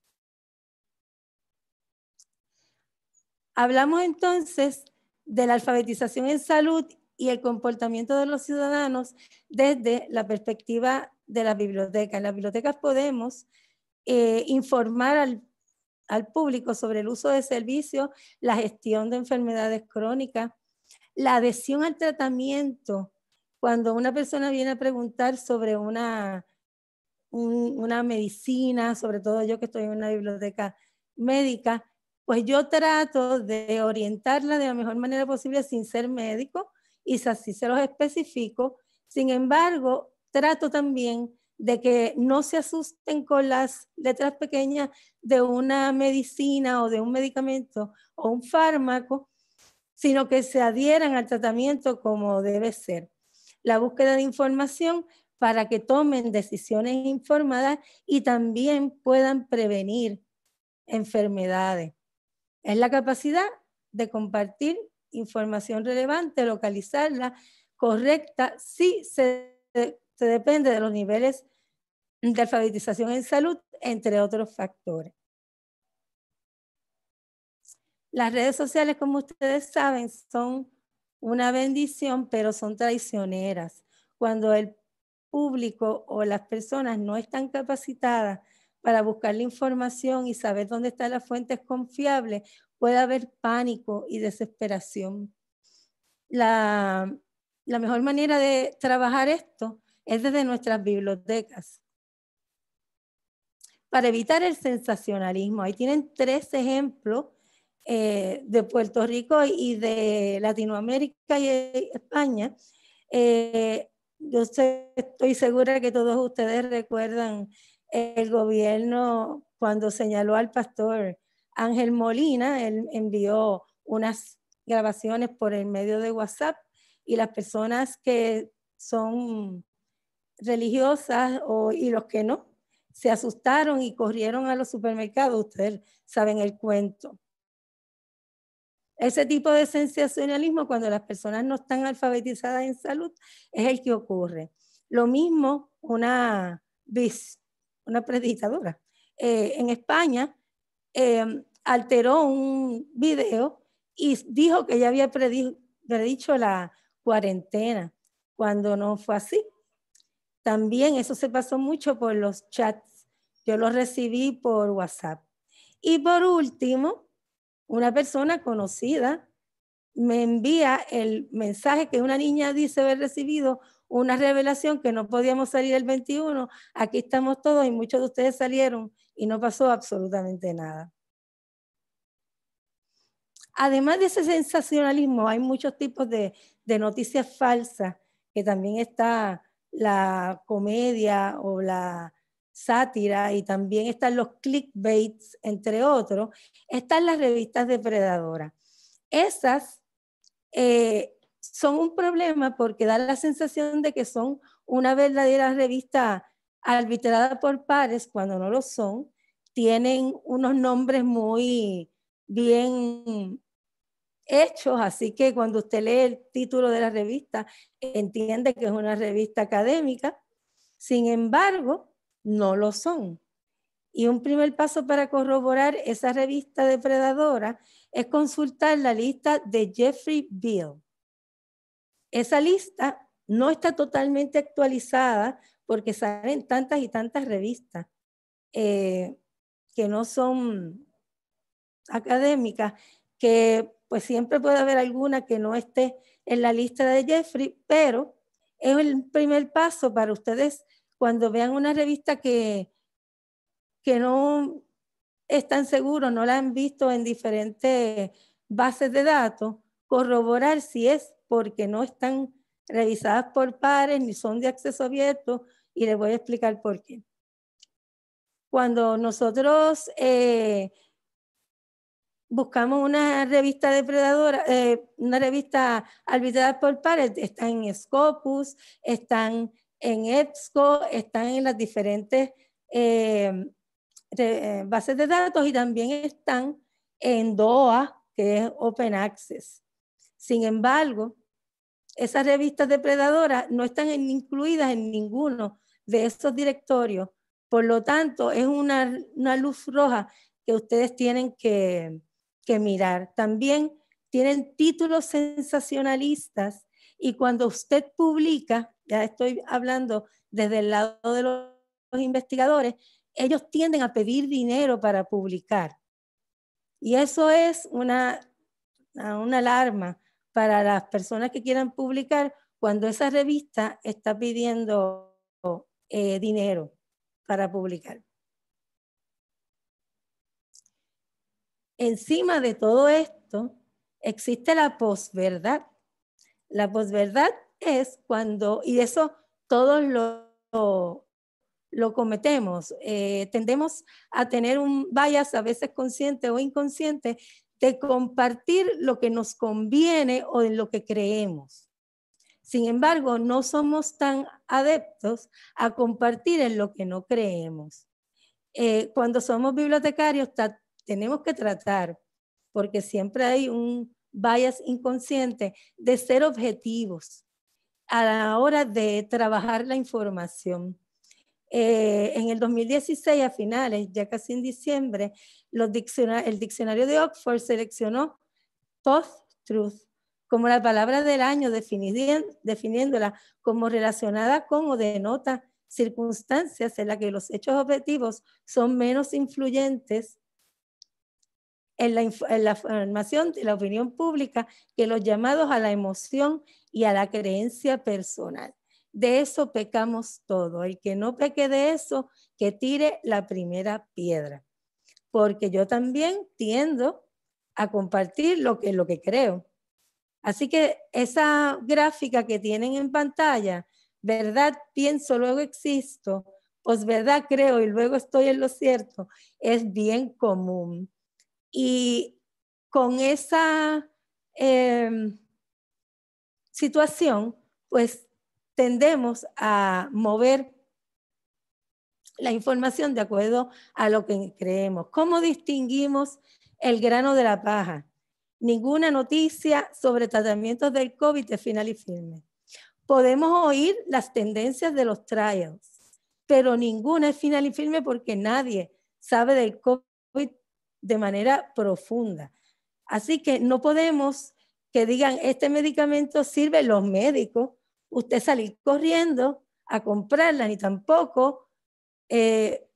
Hablamos entonces de la alfabetización en salud y el comportamiento de los ciudadanos desde la perspectiva de las bibliotecas. En las bibliotecas podemos eh, informar al, al público sobre el uso de servicios, la gestión de enfermedades crónicas, la adhesión al tratamiento. Cuando una persona viene a preguntar sobre una, un, una medicina, sobre todo yo que estoy en una biblioteca médica, pues yo trato de orientarla de la mejor manera posible sin ser médico y así se los especifico. Sin embargo, trato también de que no se asusten con las letras pequeñas de una medicina o de un medicamento o un fármaco, sino que se adhieran al tratamiento como debe ser. La búsqueda de información para que tomen decisiones informadas y también puedan prevenir enfermedades. Es la capacidad de compartir información relevante, localizarla, correcta, si se, se depende de los niveles de alfabetización en salud, entre otros factores. Las redes sociales, como ustedes saben, son una bendición, pero son traicioneras. Cuando el público o las personas no están capacitadas para buscar la información y saber dónde están las fuentes confiables, puede haber pánico y desesperación. La, la mejor manera de trabajar esto es desde nuestras bibliotecas. Para evitar el sensacionalismo, ahí tienen tres ejemplos eh, de Puerto Rico y de Latinoamérica y España. Eh, yo sé, estoy segura que todos ustedes recuerdan el gobierno cuando señaló al pastor Ángel Molina. Él envió unas grabaciones por el medio de WhatsApp y las personas que son religiosas o, y los que no, se asustaron y corrieron a los supermercados. Ustedes saben el cuento. Ese tipo de sensacionalismo, cuando las personas no están alfabetizadas en salud, es el que ocurre. Lo mismo una bis, una predicadora. Eh, en España eh, alteró un video y dijo que ya había predicho la cuarentena, cuando no fue así. También eso se pasó mucho por los chats. Yo los recibí por WhatsApp. Y por último, una persona conocida me envía el mensaje que una niña dice haber recibido una revelación que no podíamos salir el veintiuno. Aquí estamos todos y muchos de ustedes salieron y no pasó absolutamente nada. Además de ese sensacionalismo, hay muchos tipos de, de noticias falsas, que también está la comedia o la sátira, y también están los clickbaits, entre otros. Están las revistas depredadoras. Esas eh, son un problema porque dan la sensación de que son una verdadera revista arbitradas por pares, cuando no lo son, tienen unos nombres muy bien hechos, así que cuando usted lee el título de la revista, entiende que es una revista académica. Sin embargo, no lo son. Y un primer paso para corroborar esa revista depredadora es consultar la lista de Jeffrey Beall. Esa lista no está totalmente actualizada porque salen tantas y tantas revistas eh, que no son académicas, que pues siempre puede haber alguna que no esté en la lista de Jeffrey, pero es el primer paso para ustedes cuando vean una revista que, que no están seguros, no la han visto en diferentes bases de datos, corroborar si es porque no están revisadas por pares ni son de acceso abierto, y les voy a explicar por qué. Cuando nosotros eh, buscamos una revista depredadora, eh, una revista arbitrada por pares, están en Scopus, están en EBSCO, están en las diferentes eh, de, eh, bases de datos y también están en D O A, que es Open Access. Sin embargo, esas revistas depredadoras no están en, incluidas en ninguno de esos directorios. Por lo tanto, es una, una luz roja que ustedes tienen que, que mirar. También tienen títulos sensacionalistas y cuando usted publica, ya estoy hablando desde el lado de los, los investigadores, ellos tienden a pedir dinero para publicar. Y eso es una, una alarma para las personas que quieran publicar cuando esa revista está pidiendo eh, dinero para publicar. Encima de todo esto, existe la posverdad. La posverdad es cuando, y eso todos lo, lo, lo cometemos, eh, tendemos a tener un bias a veces consciente o inconsciente de compartir lo que nos conviene o en lo que creemos. Sin embargo, no somos tan adeptos a compartir en lo que no creemos. Eh, cuando somos bibliotecarios tenemos que tratar, porque siempre hay un bias inconsciente, de ser objetivos a la hora de trabajar la información. Eh, en el dos mil dieciséis, a finales, ya casi en diciembre, los diccionar el diccionario de Oxford seleccionó post-truth como la palabra del año, definiéndola como relacionada con o denota circunstancias en las que los hechos objetivos son menos influyentes en la, en la formación de la opinión pública que los llamados a la emoción y a la creencia personal. De eso pecamos todo. El que no peque de eso, que tire la primera piedra. Porque yo también tiendo a compartir lo que, lo que creo. Así que esa gráfica que tienen en pantalla, verdad, pienso, luego existo, pues verdad, creo y luego estoy en lo cierto, es bien común. Y con esa eh, situación, pues tendemos a mover la información de acuerdo a lo que creemos. ¿Cómo distinguimos el grano de la paja? Ninguna noticia sobre tratamientos del COVID es final y firme. Podemos oír las tendencias de los trials, pero ninguna es final y firme porque nadie sabe del COVID de manera profunda. Así que no podemos que digan, este medicamento sirve, los médicos, usted salir corriendo a comprarla, ni tampoco eh,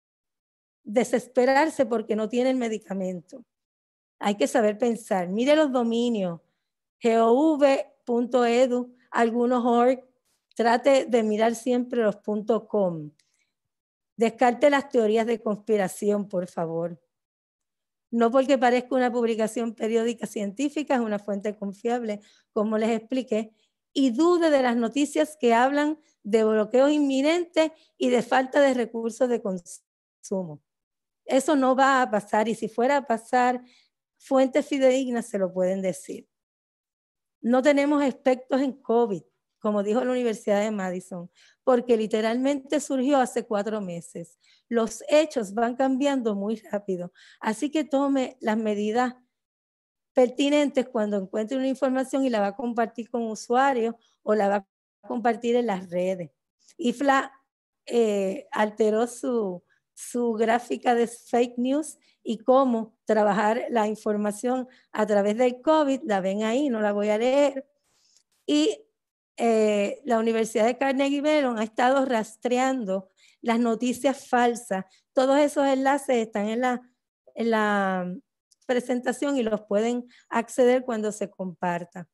desesperarse porque no tiene el medicamento. Hay que saber pensar. Mire los dominios, gov punto edu, algunos org, trate de mirar siempre los .com. Descarte las teorías de conspiración, por favor. No porque parezca una publicación periódica científica, es una fuente confiable, como les expliqué, y dude de las noticias que hablan de bloqueos inminentes y de falta de recursos de consumo. Eso no va a pasar, y si fuera a pasar, fuentes fidedignas se lo pueden decir. No tenemos expertos en COVID, como dijo la Universidad de Madison. porque literalmente surgió hace cuatro meses. Los hechos van cambiando muy rápido, así que tome las medidas pertinentes cuando encuentre una información y la va a compartir con usuarios o la va a compartir en las redes. I F L A eh, alteró su, su gráfica de fake news y cómo trabajar la información a través del COVID, la ven ahí, no la voy a leer. Y eh, la Universidad de Carnegie Mellon ha estado rastreando las noticias falsas. Todos esos enlaces están en la, en la presentación y los pueden acceder cuando se comparta.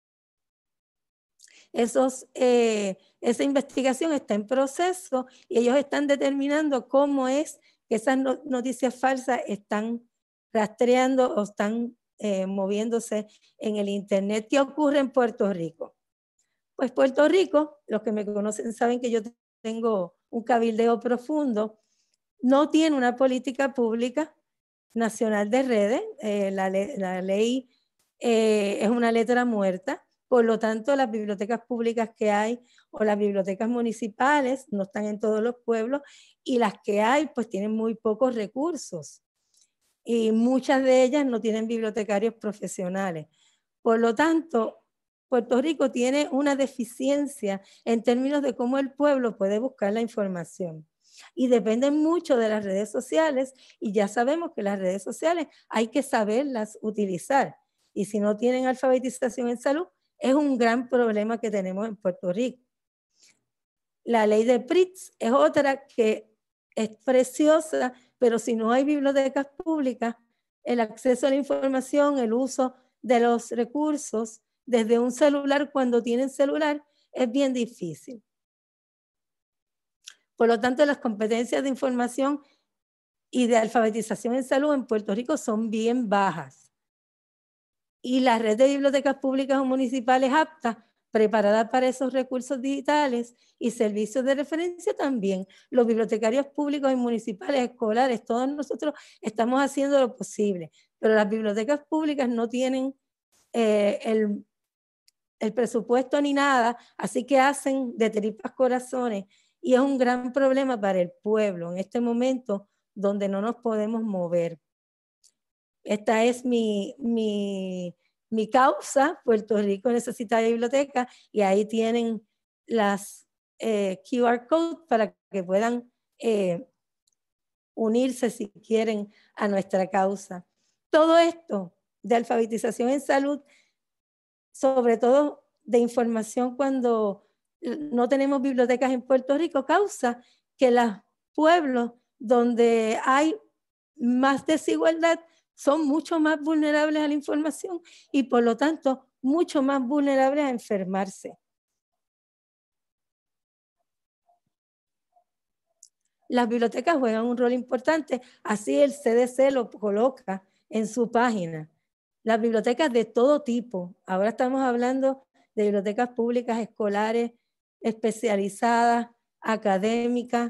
Esos, eh, esa investigación está en proceso y ellos están determinando cómo es que esas no, noticias falsas están rastreando o están eh, moviéndose en el Internet. ¿Qué ocurre en Puerto Rico? Pues Puerto Rico, los que me conocen saben que yo tengo un cabildeo profundo, no tiene una política pública nacional de redes. Eh, la, le, la ley eh, es una letra muerta. Por lo tanto, las bibliotecas públicas que hay o las bibliotecas municipales no están en todos los pueblos y las que hay pues tienen muy pocos recursos y muchas de ellas no tienen bibliotecarios profesionales. Por lo tanto, Puerto Rico tiene una deficiencia en términos de cómo el pueblo puede buscar la información y depende mucho de las redes sociales y ya sabemos que las redes sociales hay que saberlas utilizar y si no tienen alfabetización en salud, es un gran problema que tenemos en Puerto Rico. La ley de P R I T S es otra que es preciosa, pero si no hay bibliotecas públicas, el acceso a la información, el uso de los recursos desde un celular cuando tienen celular es bien difícil. Por lo tanto, las competencias de información y de alfabetización en salud en Puerto Rico son bien bajas. Y la red de bibliotecas públicas o municipales aptas, preparadas para esos recursos digitales y servicios de referencia también. Los bibliotecarios públicos y municipales, escolares, todos nosotros estamos haciendo lo posible, pero las bibliotecas públicas no tienen eh, el, el presupuesto ni nada, así que hacen de tripas corazones y es un gran problema para el pueblo en este momento donde no nos podemos mover. Esta es mi, mi, mi causa. Puerto Rico necesita biblioteca y ahí tienen las eh, Q R codes para que puedan eh, unirse si quieren a nuestra causa. Todo esto de alfabetización en salud, sobre todo de información cuando no tenemos bibliotecas en Puerto Rico, causa que los pueblos donde hay más desigualdad son mucho más vulnerables a la información y por lo tanto mucho más vulnerables a enfermarse. Las bibliotecas juegan un rol importante, así el C D C lo coloca en su página. Las bibliotecas de todo tipo, ahora estamos hablando de bibliotecas públicas, escolares, especializadas, académicas,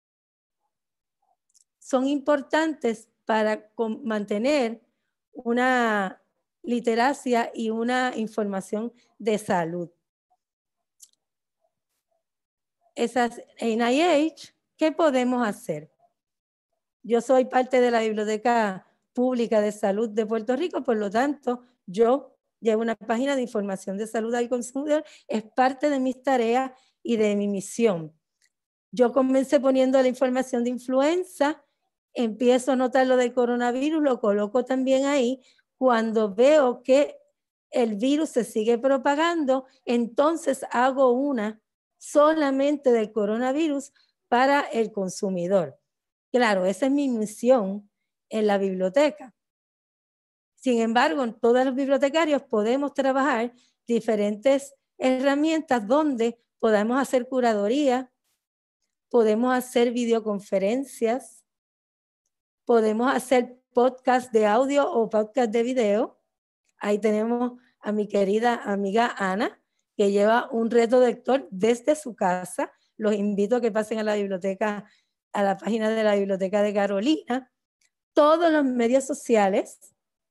son importantes para mantener una literacia y una información de salud. Esas N I H, ¿qué podemos hacer? Yo soy parte de la Biblioteca Pública de Salud de Puerto Rico, por lo tanto, yo llevo una página de información de salud al consumidor, es parte de mis tareas y de mi misión. Yo comencé poniendo la información de influenza, empiezo a notar lo del coronavirus, lo coloco también ahí. Cuando veo que el virus se sigue propagando, entonces hago una solamente del coronavirus para el consumidor. Claro, esa es mi misión en la biblioteca. Sin embargo, todos los bibliotecarios podemos trabajar diferentes herramientas donde podamos hacer curaduría, podemos hacer videoconferencias, podemos hacer podcast de audio o podcast de video. Ahí tenemos a mi querida amiga Ana, que lleva un reto de lector desde su casa. Los invito a que pasen a la biblioteca, a la página de la Biblioteca de Carolina. Todos los medios sociales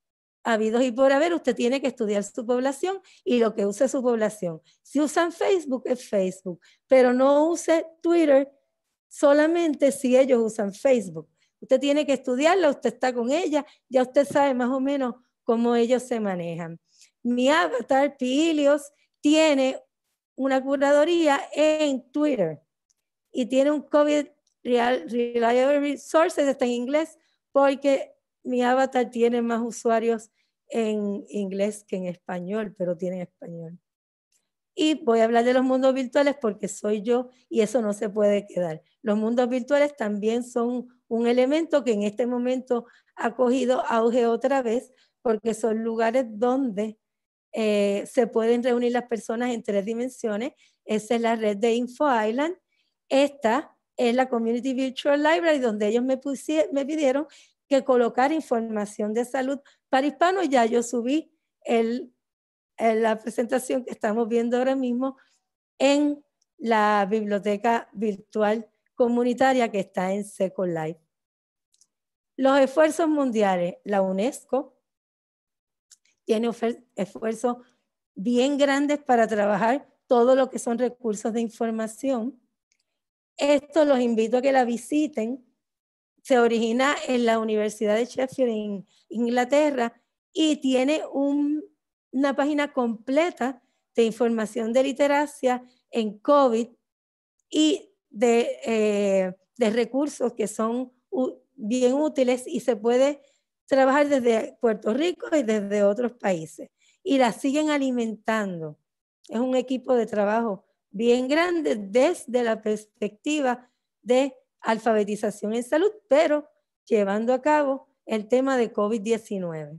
habidos y por haber, usted tiene que estudiar su población y lo que use su población. Si usan Facebook, es Facebook, pero no use Twitter solamente si ellos usan Facebook. Usted tiene que estudiarla, usted está con ella, ya usted sabe más o menos cómo ellos se manejan. Mi avatar, Pilios, tiene una curaduría en Twitter y tiene un COVID Reliable Resources, está en inglés, porque mi avatar tiene más usuarios en inglés que en español, pero tiene en español. Y voy a hablar de los mundos virtuales porque soy yo y eso no se puede quedar. Los mundos virtuales también son un elemento que en este momento ha cogido auge otra vez porque son lugares donde eh, se pueden reunir las personas en tres dimensiones. Esa es la red de Info Island. Esta es la Community Virtual Library donde ellos me, pusieron, me pidieron que colocar información de salud para hispanos. Ya yo subí el en la presentación que estamos viendo ahora mismo en la biblioteca virtual comunitaria que está en Second Life. Los esfuerzos mundiales, la UNESCO tiene esfuerzos bien grandes para trabajar todo lo que son recursos de información. Esto los invito a que la visiten. Se origina en la Universidad de Sheffield en Inglaterra y tiene un una página completa de información de literacia en COVID y de, eh, de recursos que son bien útiles y se puede trabajar desde Puerto Rico y desde otros países. Y la siguen alimentando. Es un equipo de trabajo bien grande desde la perspectiva de alfabetización en salud, pero llevando a cabo el tema de COVID diecinueve.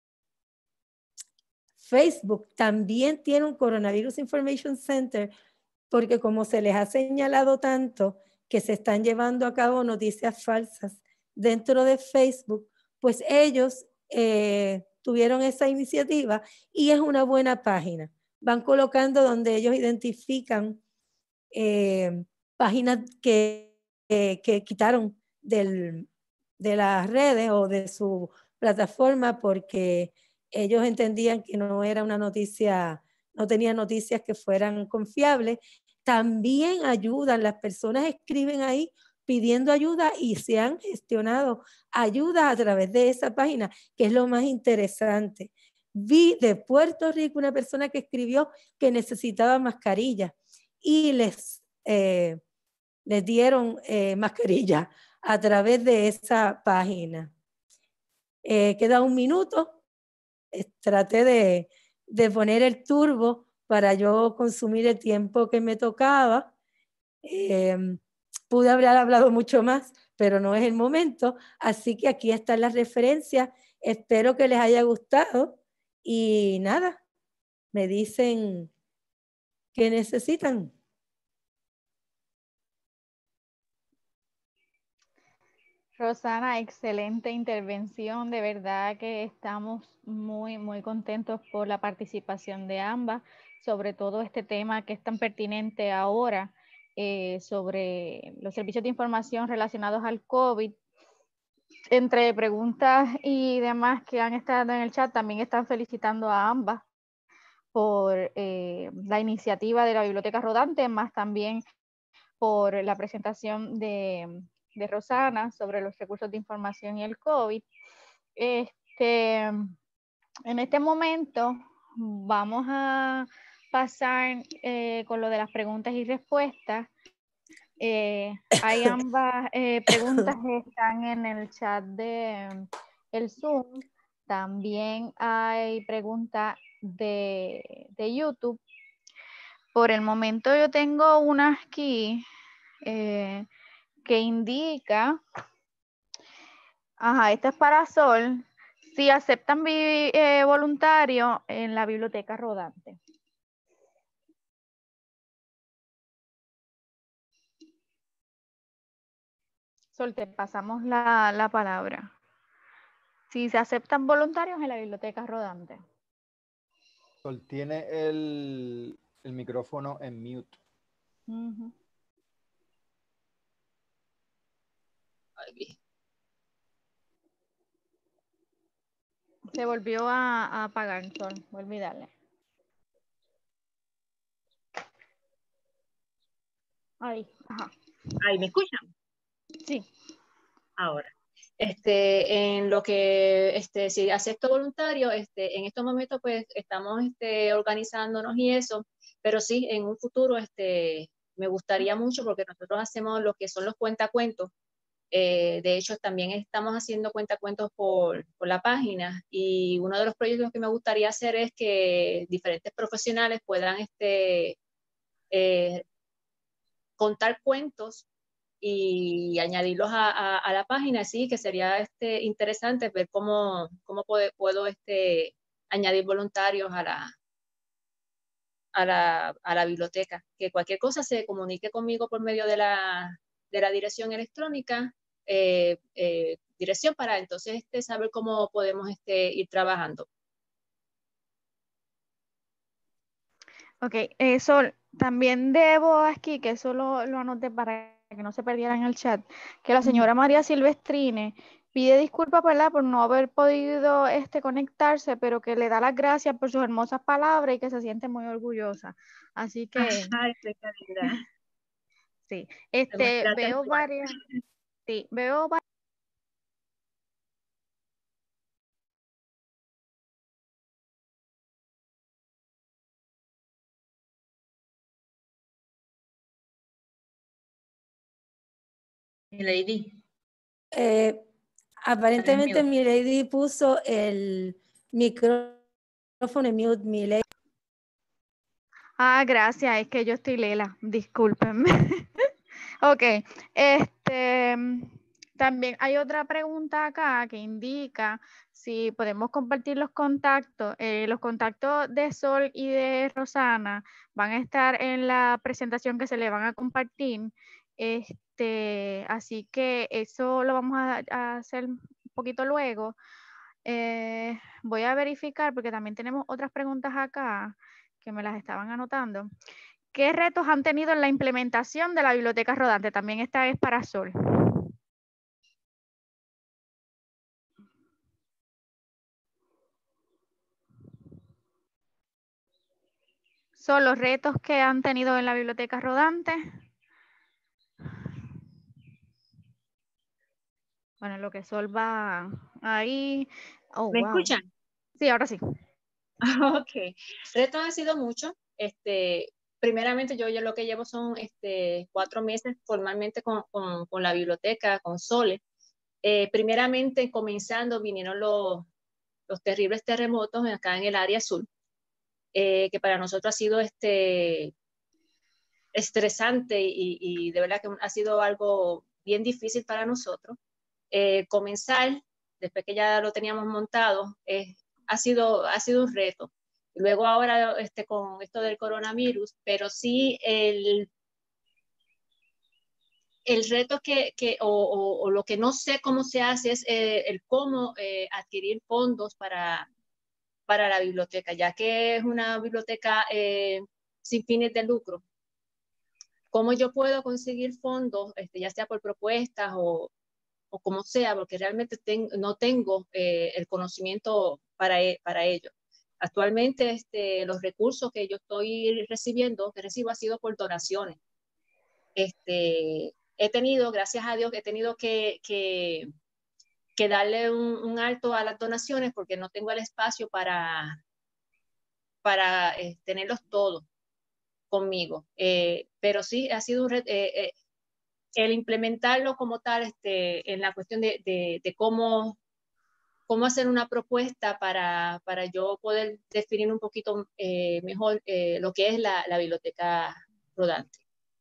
Facebook también tiene un Coronavirus Information Center porque como se les ha señalado tanto que se están llevando a cabo noticias falsas dentro de Facebook, pues ellos eh, tuvieron esa iniciativa y es una buena página. Van colocando donde ellos identifican eh, páginas que, eh, que quitaron del, de las redes o de su plataforma porque ellos entendían que no era una noticia, no tenían noticias que fueran confiables. También ayudan, las personas escriben ahí pidiendo ayuda y se han gestionado ayuda a través de esa página, que es lo más interesante. Vi de Puerto Rico una persona que escribió que necesitaba mascarilla y les, eh, les dieron eh, mascarilla a través de esa página. Eh, queda un minuto. Traté de, de poner el turbo para yo consumir el tiempo que me tocaba. Eh, pude haber hablado mucho más, pero no es el momento. Así que aquí están las referencias. Espero que les haya gustado. Y nada, me dicen qué necesitan. Rosana, excelente intervención. De verdad que estamos muy, muy contentos por la participación de ambas, sobre todo este tema que es tan pertinente ahora, eh, sobre los servicios de información relacionados al COVID. Entre preguntas y demás que han estado en el chat, también están felicitando a ambas por eh, la iniciativa de la Biblioteca Rodante, más también por la presentación de, de Rosana sobre los recursos de información y el COVID. Este, en este momento vamos a pasar eh, con lo de las preguntas y respuestas. Eh, hay ambas eh, preguntas que están en el chat de el Zoom. También hay preguntas de, de YouTube. Por el momento yo tengo una aquí eh, que indica, ajá, esta es para Sol, si aceptan eh, voluntario en la biblioteca rodante. Sol, te pasamos la, la palabra. Si se aceptan voluntarios en la biblioteca rodante. Sol tiene el, el micrófono en mute. Uh-huh. Se volvió a, a apagar, Sol. Voy a olvidarle. Ahí, ajá. Ahí, ¿me escuchan? Sí. Ahora. Este, en lo que, este, si acepto voluntario, este, en estos momentos pues estamos este, organizándonos y eso, pero sí, en un futuro este, me gustaría mucho porque nosotros hacemos lo que son los cuentacuentos. Eh, de hecho, también estamos haciendo cuentacuentos por, por la página y uno de los proyectos que me gustaría hacer es que diferentes profesionales puedan este, eh, contar cuentos y añadirlos a, a, a la página, sí, que sería este, interesante ver cómo, cómo puedo, puedo este, añadir voluntarios a la, a, la, a la biblioteca. Que cualquier cosa se comunique conmigo por medio de la, de la dirección electrónica, eh, eh, dirección para entonces este, saber cómo podemos este, ir trabajando. Ok, eh, Sol, también debo aquí, que eso lo, lo anoté para que no se perdiera en el chat, que la señora María Silvestrine pide disculpas, ¿verdad?, por no haber podido este, conectarse, pero que le da las gracias por sus hermosas palabras y que se siente muy orgullosa. Así que, Ay, qué calidad. sí, este, veo varias, sí, veo varias. Lady. Eh, aparentemente mi lady puso el micrófono en mute, mi lady. Ah, gracias, es que yo estoy lela, discúlpenme. Ok, este, también hay otra pregunta acá que indica si podemos compartir los contactos. Eh, los contactos de Sol y de Rosana van a estar en la presentación que se le van a compartir. Este, así que eso lo vamos a, a hacer un poquito luego. Eh, voy a verificar porque también tenemos otras preguntas acá que me las estaban anotando. ¿Qué retos han tenido en la implementación de la biblioteca rodante? También esta es para Sol. Son los retos que han tenido en la biblioteca rodante. Bueno, lo que Sol va ahí. Oh, ¿Me wow. escuchan? Sí, ahora sí. Ok. Retos ha sido mucho. Este, primeramente, yo, yo lo que llevo son este, cuatro meses formalmente con, con, con la biblioteca, con Sole. Eh, primeramente, comenzando, vinieron los, los terribles terremotos acá en el área sur, eh, que para nosotros ha sido este, estresante y, y de verdad que ha sido algo bien difícil para nosotros. Eh, comenzar, después que ya lo teníamos montado, eh, ha, sido, ha sido un reto. Luego ahora este, con esto del coronavirus, pero sí el, el reto que, que o, o, o, lo que no sé cómo se hace es eh, el cómo eh, adquirir fondos para, para la biblioteca, ya que es una biblioteca eh, sin fines de lucro. ¿Cómo yo puedo conseguir fondos, este, ya sea por propuestas o, o como sea, porque realmente ten, no tengo eh, el conocimiento para, para ello? Actualmente este, los recursos que yo estoy recibiendo, que recibo, ha sido por donaciones. Este, he tenido, gracias a Dios, he tenido que, que, que darle un, un alto a las donaciones porque no tengo el espacio para, para eh, tenerlos todos conmigo. Eh, pero sí, ha sido un eh, eh, el implementarlo como tal este, en la cuestión de, de, de cómo, cómo hacer una propuesta para, para yo poder definir un poquito eh, mejor eh, lo que es la, la biblioteca rodante.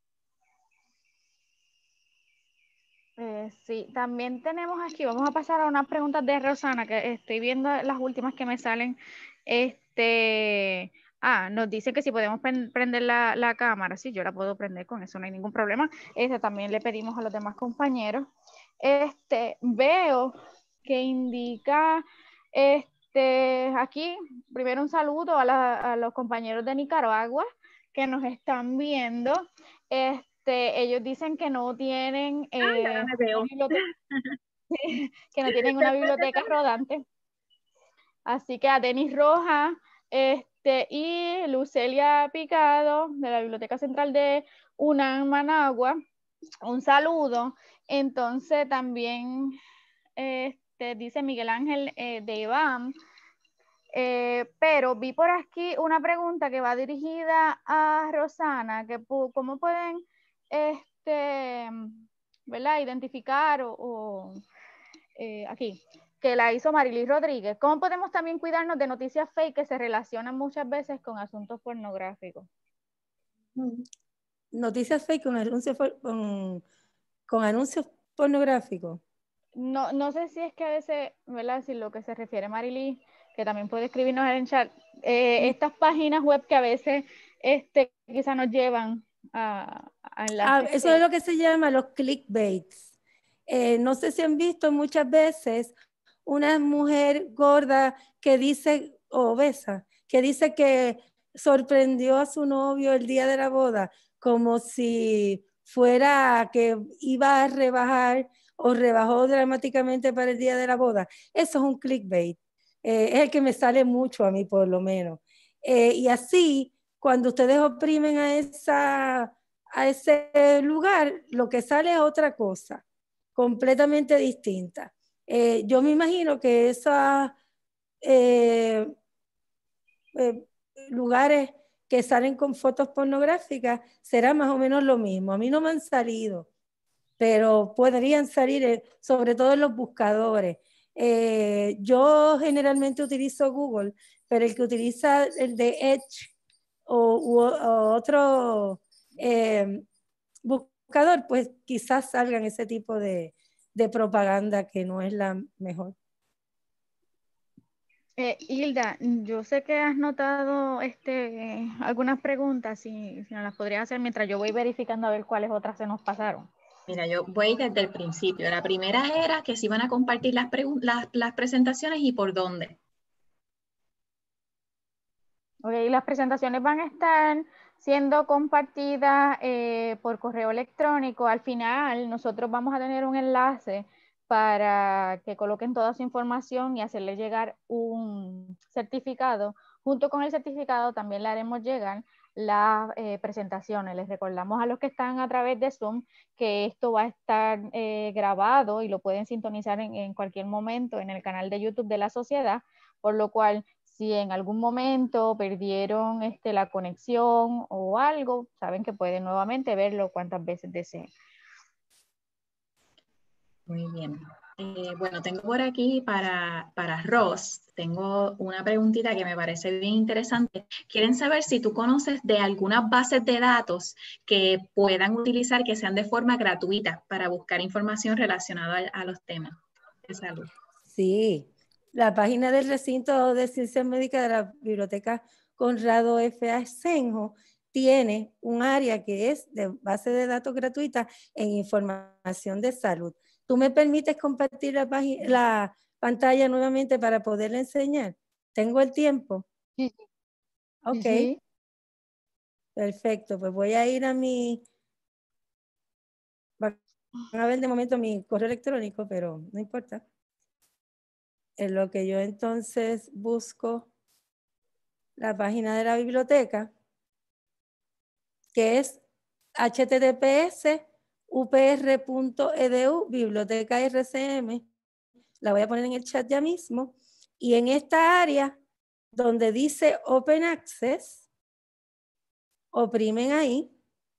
Eh, sí, también tenemos aquí, vamos a pasar a unas preguntas de Rosana, que estoy viendo las últimas que me salen. Este, ah, nos dice que si podemos prender la, la cámara. Sí, yo la puedo prender, con eso no hay ningún problema. Este también le pedimos a los demás compañeros. Este, veo que indica, este, aquí, primero un saludo a, la, a los compañeros de Nicaragua que nos están viendo. Este, Este, ellos dicen que no tienen eh, Ay, me veo. una biblioteca, que no tienen una biblioteca rodante. Así que a Denis Rojas este, y Lucelia Picado de la Biblioteca Central de UNAM Managua, un saludo. Entonces también este, dice Miguel Ángel eh, de Iván, eh, pero vi por aquí una pregunta que va dirigida a Rosana, que cómo pueden este, ¿verdad? identificar o, o eh, aquí, que la hizo Marilis Rodríguez. ¿Cómo podemos también cuidarnos de noticias fake que se relacionan muchas veces con asuntos pornográficos? Noticias fake con anuncios, con, con anuncios pornográficos. No, no sé si es que a veces, ¿verdad? Si lo que se refiere Marilis, que también puede escribirnos en el chat, eh, estas páginas web que a veces este, quizás nos llevan a, a enlaces. Ah, eso es lo que se llama los clickbaits. Eh, no sé si han visto muchas veces una mujer gorda que dice, o obesa, que dice que sorprendió a su novio el día de la boda, como si fuera que iba a rebajar o rebajó dramáticamente para el día de la boda. Eso es un clickbait. Eh, es el que me sale mucho a mí, por lo menos. Eh, y así, cuando ustedes oprimen a esa... a ese lugar, lo que sale es otra cosa, completamente distinta. Eh, yo me imagino que esos eh, eh, lugares que salen con fotos pornográficas será más o menos lo mismo. A mí no me han salido, pero podrían salir, eh, sobre todo en los buscadores. Eh, yo generalmente utilizo Google, pero el que utiliza el de Edge o, u, o otro eh, buscador, pues quizás salgan ese tipo de, de propaganda que no es la mejor. Eh, Hilda, yo sé que has notado este, algunas preguntas, si, si nos las podrías hacer mientras yo voy verificando a ver cuáles otras se nos pasaron. Mira, yo voy desde el principio. La primera era que si iban a compartir las, las, las presentaciones y por dónde. Ok, las presentaciones van a estar siendo compartidas eh, por correo electrónico. Al final, nosotros vamos a tener un enlace para que coloquen toda su información y hacerle llegar un certificado. Junto con el certificado también le haremos llegar las eh, presentaciones. Les recordamos a los que están a través de Zoom que esto va a estar eh, grabado y lo pueden sintonizar en, en cualquier momento en el canal de YouTube de la sociedad, por lo cual si en algún momento perdieron este, la conexión o algo, saben que pueden nuevamente verlo cuantas veces deseen. Muy bien. Eh, bueno, tengo por aquí para, para Ross, tengo una preguntita que me parece bien interesante. Quieren saber si tú conoces de algunas bases de datos que puedan utilizar, que sean de forma gratuita para buscar información relacionada a, a los temas de salud. Sí, la página del recinto de ciencias médicas de la Biblioteca Conrado F. Asenjo tiene un área que es de base de datos gratuita en información de salud. ¿Tú me permites compartir la, la pantalla nuevamente para poderle enseñar? ¿Tengo el tiempo? Sí. Ok. Sí. Perfecto, pues voy a ir a mi... Van a ver de momento mi correo electrónico, pero no importa. En lo que yo entonces busco la página de la biblioteca, que es h t t p s u p r punto e d u, biblioteca R C M. La voy a poner en el chat ya mismo. Y en esta área donde dice Open Access, oprimen ahí.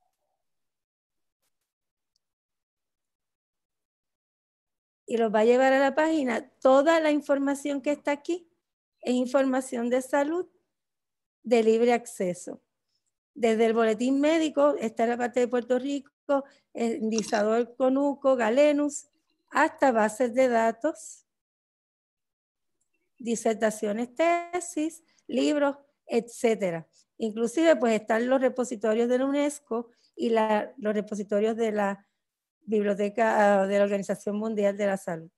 Y los va a llevar a la página. Toda la información que está aquí es información de salud de libre acceso. Desde el boletín médico, está en la parte de Puerto Rico, el indizador CONUCO, Galenus, hasta bases de datos, disertaciones, tesis, libros, etcétera. Inclusive, pues están los repositorios de la UNESCO y la, los repositorios de la Biblioteca de la Organización Mundial de la Salud.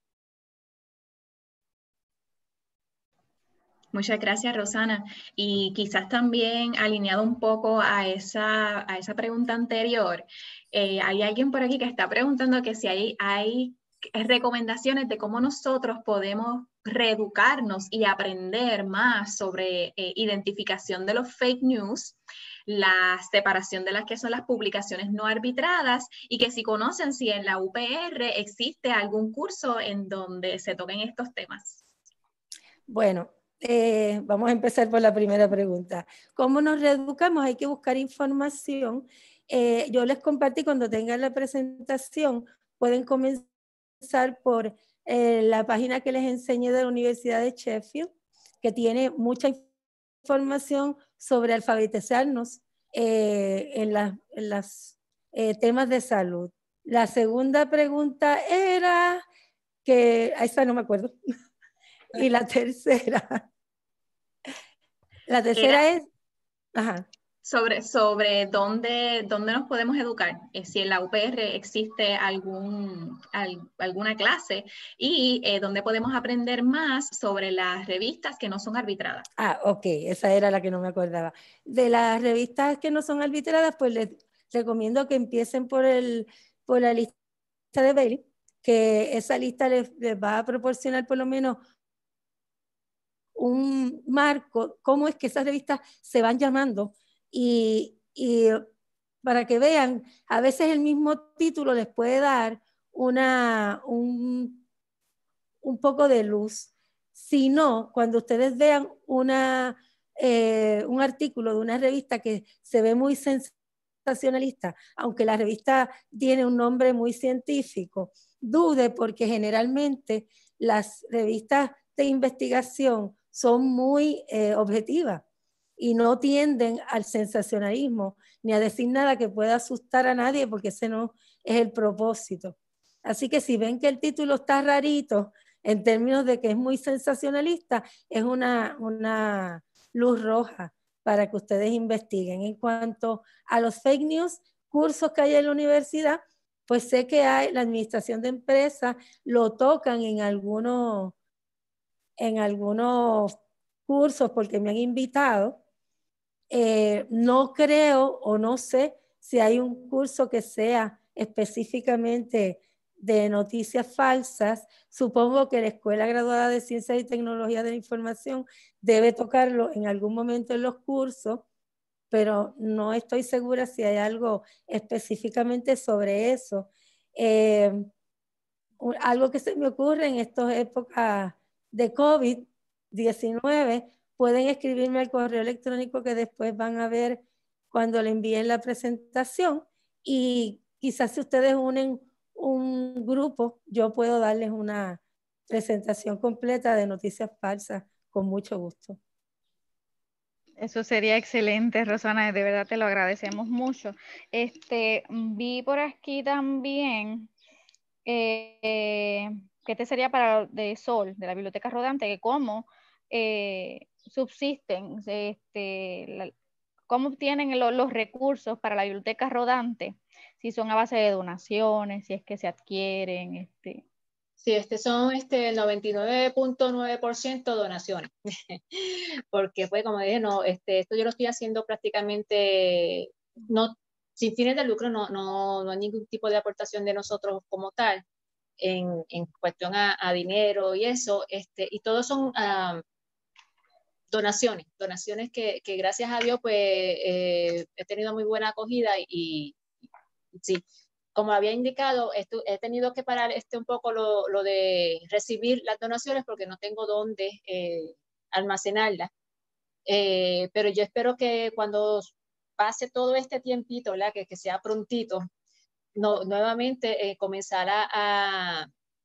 Muchas gracias, Rosana. Y quizás también alineado un poco a esa, a esa pregunta anterior, eh, hay alguien por aquí que está preguntando que si hay, hay recomendaciones de cómo nosotros podemos reeducarnos y aprender más sobre eh, identificación de los fake news, la separación de las que son las publicaciones no arbitradas, y que si conocen si en la U P R existe algún curso en donde se toquen estos temas. Bueno, eh, vamos a empezar por la primera pregunta. ¿Cómo nos reeducamos? Hay que buscar información. Eh, yo les compartí, cuando tengan la presentación, pueden comenzar por eh, la página que les enseñé de la Universidad de Sheffield, que tiene mucha información sobre alfabetizarnos eh, en, la, en los eh, temas de salud. La segunda pregunta era que, a esa no me acuerdo. Y la tercera, la tercera Era es, ajá. sobre, sobre dónde, dónde nos podemos educar, eh, si en la U P R existe algún, al, alguna clase, y eh, dónde podemos aprender más sobre las revistas que no son arbitradas. Ah, ok, esa era la que no me acordaba. De las revistas que no son arbitradas, pues les recomiendo que empiecen por, el, por la lista de Bailey, que esa lista les, les va a proporcionar por lo menos un marco, cómo es que esas revistas se van llamando, y, y para que vean, a veces el mismo título les puede dar una, un, un poco de luz. Si no, cuando ustedes vean una, eh, un artículo de una revista que se ve muy sensacionalista, aunque la revista tiene un nombre muy científico, dude, porque generalmente las revistas de investigación son muy eh, objetivas y no tienden al sensacionalismo ni a decir nada que pueda asustar a nadie, porque ese no es el propósito. Así que si ven que el título está rarito en términos de que es muy sensacionalista, es una, una luz roja para que ustedes investiguen. En cuanto a los fake news, cursos que hay en la universidad, pues sé que hay, la administración de empresas lo tocan en algunos, en algunos cursos, porque me han invitado. Eh, no creo o no sé si hay un curso que sea específicamente de noticias falsas. Supongo que la Escuela Graduada de Ciencias y Tecnologías de la Información debe tocarlo en algún momento en los cursos, pero no estoy segura si hay algo específicamente sobre eso. Eh, algo que se me ocurre en estas épocas de COVID diecinueve, pueden escribirme al correo electrónico que después van a ver cuando le envíen la presentación, y quizás si ustedes unen un grupo, yo puedo darles una presentación completa de noticias falsas con mucho gusto. Eso sería excelente, Rosana, de verdad te lo agradecemos mucho. Este, vi por aquí también eh, que este sería para de Sol, de la Biblioteca Rodante, que cómo eh, subsisten, este, la, cómo obtienen lo, los recursos para la Biblioteca Rodante, si son a base de donaciones, si es que se adquieren, este. Sí, este son este noventa y nueve punto nueve por ciento donaciones, porque pues como dije, no, este, esto yo lo estoy haciendo prácticamente no, sin fines de lucro, no, no, no hay ningún tipo de aportación de nosotros como tal, en, en cuestión a, a dinero y eso, este, y todos son um, donaciones, donaciones que, que gracias a Dios pues eh, he tenido muy buena acogida, y, y sí, como había indicado, esto, he tenido que parar este un poco lo, lo de recibir las donaciones porque no tengo dónde eh, almacenarlas. Eh, pero yo espero que cuando pase todo este tiempito, ¿verdad? Que, que sea prontito, no, nuevamente eh, comenzará a,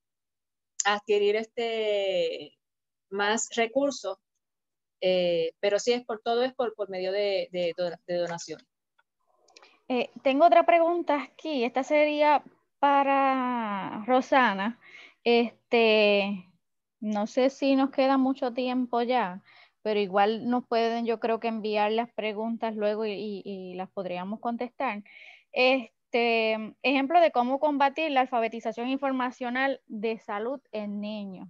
a adquirir este, más recursos, eh, pero sí es por todo, es por, por medio de, de, de donaciones. Eh, tengo otra pregunta aquí, esta sería para Rosana. Este, no sé si nos queda mucho tiempo ya, pero igual nos pueden, yo creo que enviar las preguntas luego y, y, y las podríamos contestar. Este, ejemplo de cómo combatir la alfabetización informacional de salud en niños.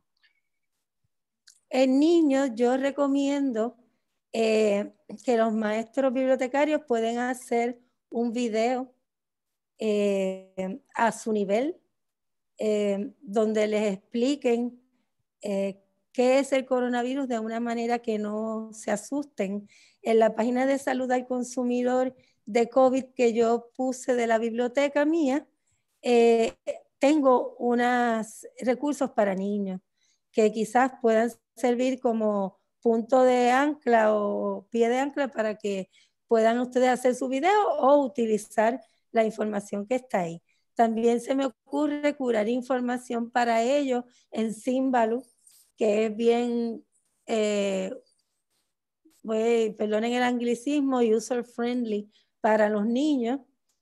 En niños yo recomiendo eh, que los maestros bibliotecarios pueden hacer un video eh, a su nivel, eh, donde les expliquen eh, qué es el coronavirus de una manera que no se asusten. En la página de Salud al Consumidor de COVID que yo puse de la biblioteca mía, eh, tengo unos recursos para niños que quizás puedan servir como punto de ancla o pie de ancla para que puedan ustedes hacer su video o utilizar la información que está ahí. También se me ocurre curar información para ellos en Symbaloo, que es bien, eh, pues, perdonen el anglicismo, user friendly para los niños.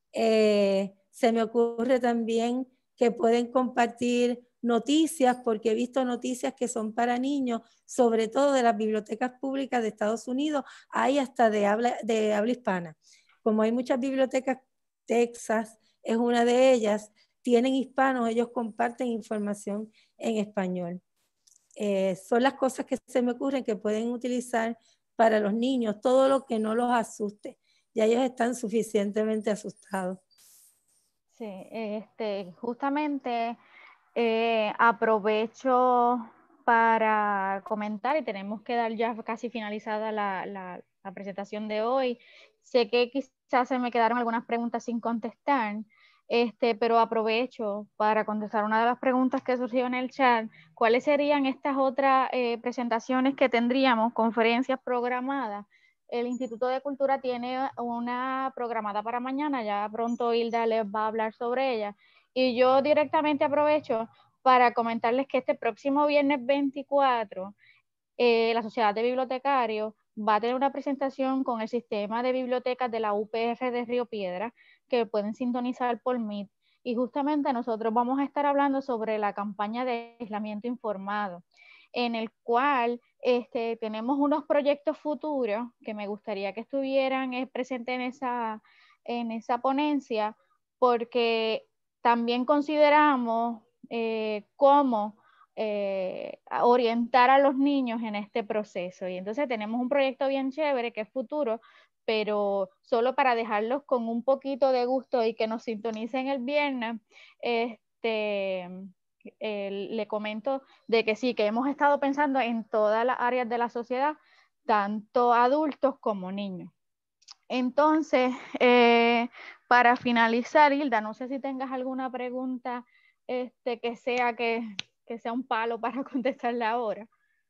Eh, se me ocurre también que pueden compartir noticias, porque he visto noticias que son para niños, sobre todo de las bibliotecas públicas de Estados Unidos, hay hasta de habla, de habla hispana. Como hay muchas bibliotecas, Texas es una de ellas, tienen hispanos, ellos comparten información en español. Eh, son las cosas que se me ocurren que pueden utilizar para los niños, todo lo que no los asuste. Ya ellos están suficientemente asustados. Sí, este, justamente eh, aprovecho para comentar, y tenemos que dar ya casi finalizada la, la, la presentación de hoy. Sé que quizás se me quedaron algunas preguntas sin contestar, este, pero aprovecho para contestar una de las preguntas que surgió en el chat. ¿Cuáles serían estas otras eh, presentaciones que tendríamos, conferencias programadas? El Instituto de Cultura tiene una programada para mañana, ya pronto Hilda les va a hablar sobre ella. Y yo directamente aprovecho para comentarles que este próximo viernes veinticuatro, eh, la Sociedad de Bibliotecarios va a tener una presentación con el sistema de bibliotecas de la U P R de Río Piedras, que pueden sintonizar por Meet. Y justamente nosotros vamos a estar hablando sobre la campaña de aislamiento informado, en el cual este, tenemos unos proyectos futuros que me gustaría que estuvieran eh, presentes en esa, en esa ponencia, porque también consideramos eh, cómo eh, orientar a los niños en este proceso. Y entonces tenemos un proyecto bien chévere que es futuro, pero solo para dejarlos con un poquito de gusto y que nos sintonicen el viernes, este, eh, le comento de que sí, que hemos estado pensando en todas las áreas de la sociedad, tanto adultos como niños. Entonces, eh, para finalizar, Hilda, no sé si tengas alguna pregunta este, que sea que, que sea un palo para contestarla ahora.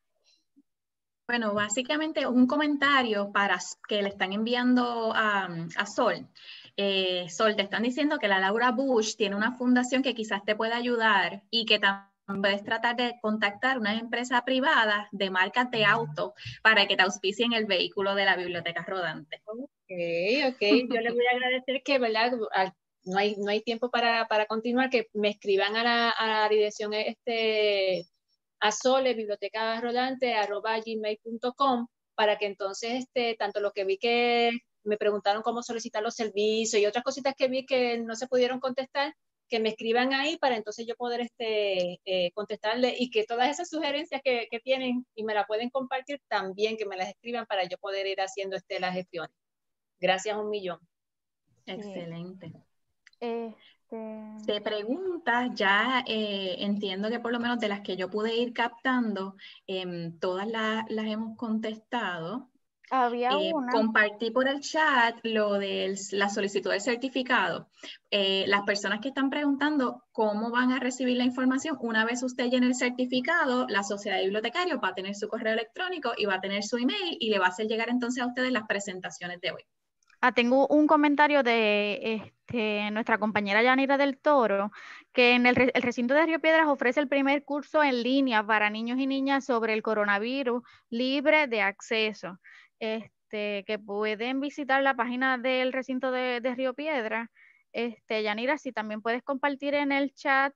Bueno, básicamente un comentario para que le están enviando a, a Sol. Eh, Sol, te están diciendo que la Laura Bush tiene una fundación que quizás te pueda ayudar y que también puedes tratar de contactar una empresa privada de marcas de auto para que te auspicien el vehículo de la biblioteca rodante. Ok, ok. Yo le voy a agradecer que, ¿verdad? No hay, no hay tiempo para, para continuar, que me escriban a la, a la dirección este, a sole, biblioteca rodante, arroba gmail punto com, para que entonces, este, tanto lo que vi que me preguntaron cómo solicitar los servicios y otras cositas que vi que no se pudieron contestar, que me escriban ahí para entonces yo poder este, eh, contestarle, y que todas esas sugerencias que, que tienen y me las pueden compartir también, que me las escriban para yo poder ir haciendo este, las gestiones. Gracias un millón. Excelente. Este... Te preguntas, ya eh, entiendo que por lo menos de las que yo pude ir captando, eh, todas la, las hemos contestado. Había Eh, una. compartí por el chat lo de la solicitud del certificado. Eh, las personas que están preguntando cómo van a recibir la información, una vez usted llene el certificado, la Sociedad de Bibliotecarios va a tener su correo electrónico y va a tener su email y le va a hacer llegar entonces a ustedes las presentaciones de hoy. Ah, tengo un comentario de este, nuestra compañera Yanira del Toro, que en el, re, el recinto de Río Piedras ofrece el primer curso en línea para niños y niñas sobre el coronavirus libre de acceso, este, que pueden visitar la página del recinto de, de Río Piedras. Este, Yanira, si también puedes compartir en el chat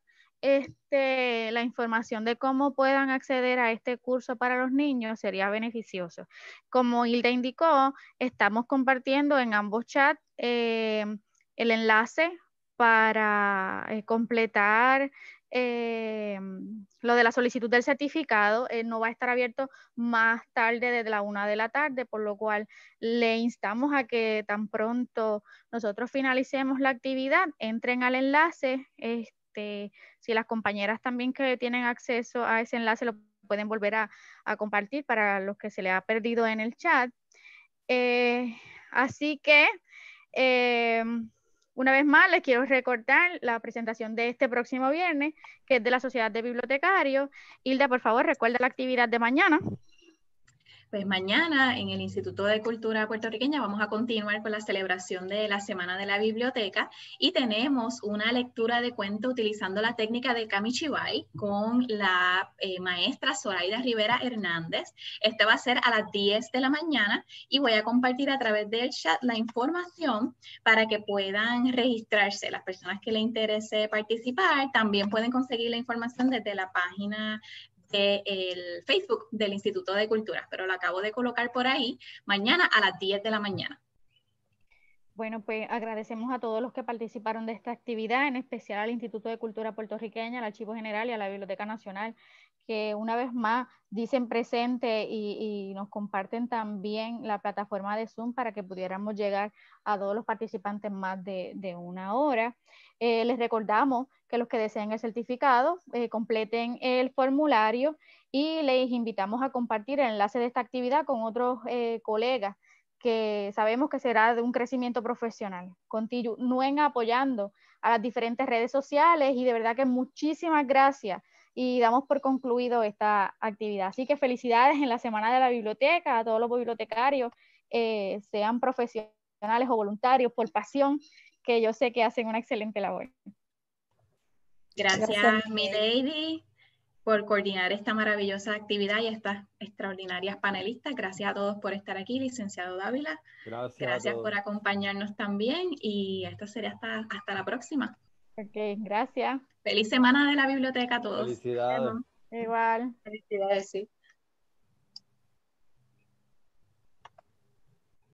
este, la información de cómo puedan acceder a este curso para los niños, sería beneficioso. Como Hilda indicó, estamos compartiendo en ambos chats eh, el enlace para eh, completar eh, lo de la solicitud del certificado. Eh, no va a estar abierto más tarde desde la una de la tarde, por lo cual le instamos a que tan pronto nosotros finalicemos la actividad, entren al enlace, este, Este, si las compañeras también que tienen acceso a ese enlace lo pueden volver a, a compartir para los que se les ha perdido en el chat. Eh, así que, eh, una vez más, les quiero recordar la presentación de este próximo viernes, que es de la Sociedad de Bibliotecarios. Hilda, por favor, recuerda la actividad de mañana. Pues mañana en el Instituto de Cultura Puertorriqueña vamos a continuar con la celebración de la Semana de la Biblioteca y tenemos una lectura de cuento utilizando la técnica de Kamichibai con la eh, maestra Zoraida Rivera Hernández. Este va a ser a las diez de la mañana y voy a compartir a través del chat la información para que puedan registrarse. Las personas que les interese participar también pueden conseguir la información desde la página del Facebook del Instituto de Cultura, pero lo acabo de colocar por ahí, mañana a las diez de la mañana. Bueno, pues agradecemos a todos los que participaron de esta actividad, en especial al Instituto de Cultura Puertorriqueña, al Archivo General y a la Biblioteca Nacional, que una vez más dicen presente y, y nos comparten también la plataforma de Zoom para que pudiéramos llegar a todos los participantes más de, de una hora. Eh, les recordamos que los que deseen el certificado eh, completen el formulario y les invitamos a compartir el enlace de esta actividad con otros eh, colegas que sabemos que será de un crecimiento profesional. Continúen apoyando a las diferentes redes sociales y de verdad que muchísimas gracias y damos por concluido esta actividad. Así que felicidades en la Semana de la Biblioteca a todos los bibliotecarios, eh, sean profesionales o voluntarios por pasión, que yo sé que hacen una excelente labor. Gracias, Gracias mi lady, por coordinar esta maravillosa actividad y estas extraordinarias panelistas. Gracias a todos por estar aquí, licenciado Dávila. Gracias, Gracias por acompañarnos también y esto sería hasta, hasta la próxima. Ok, gracias. Feliz Semana de la Biblioteca a todos. Felicidades. Igual. Felicidades, sí.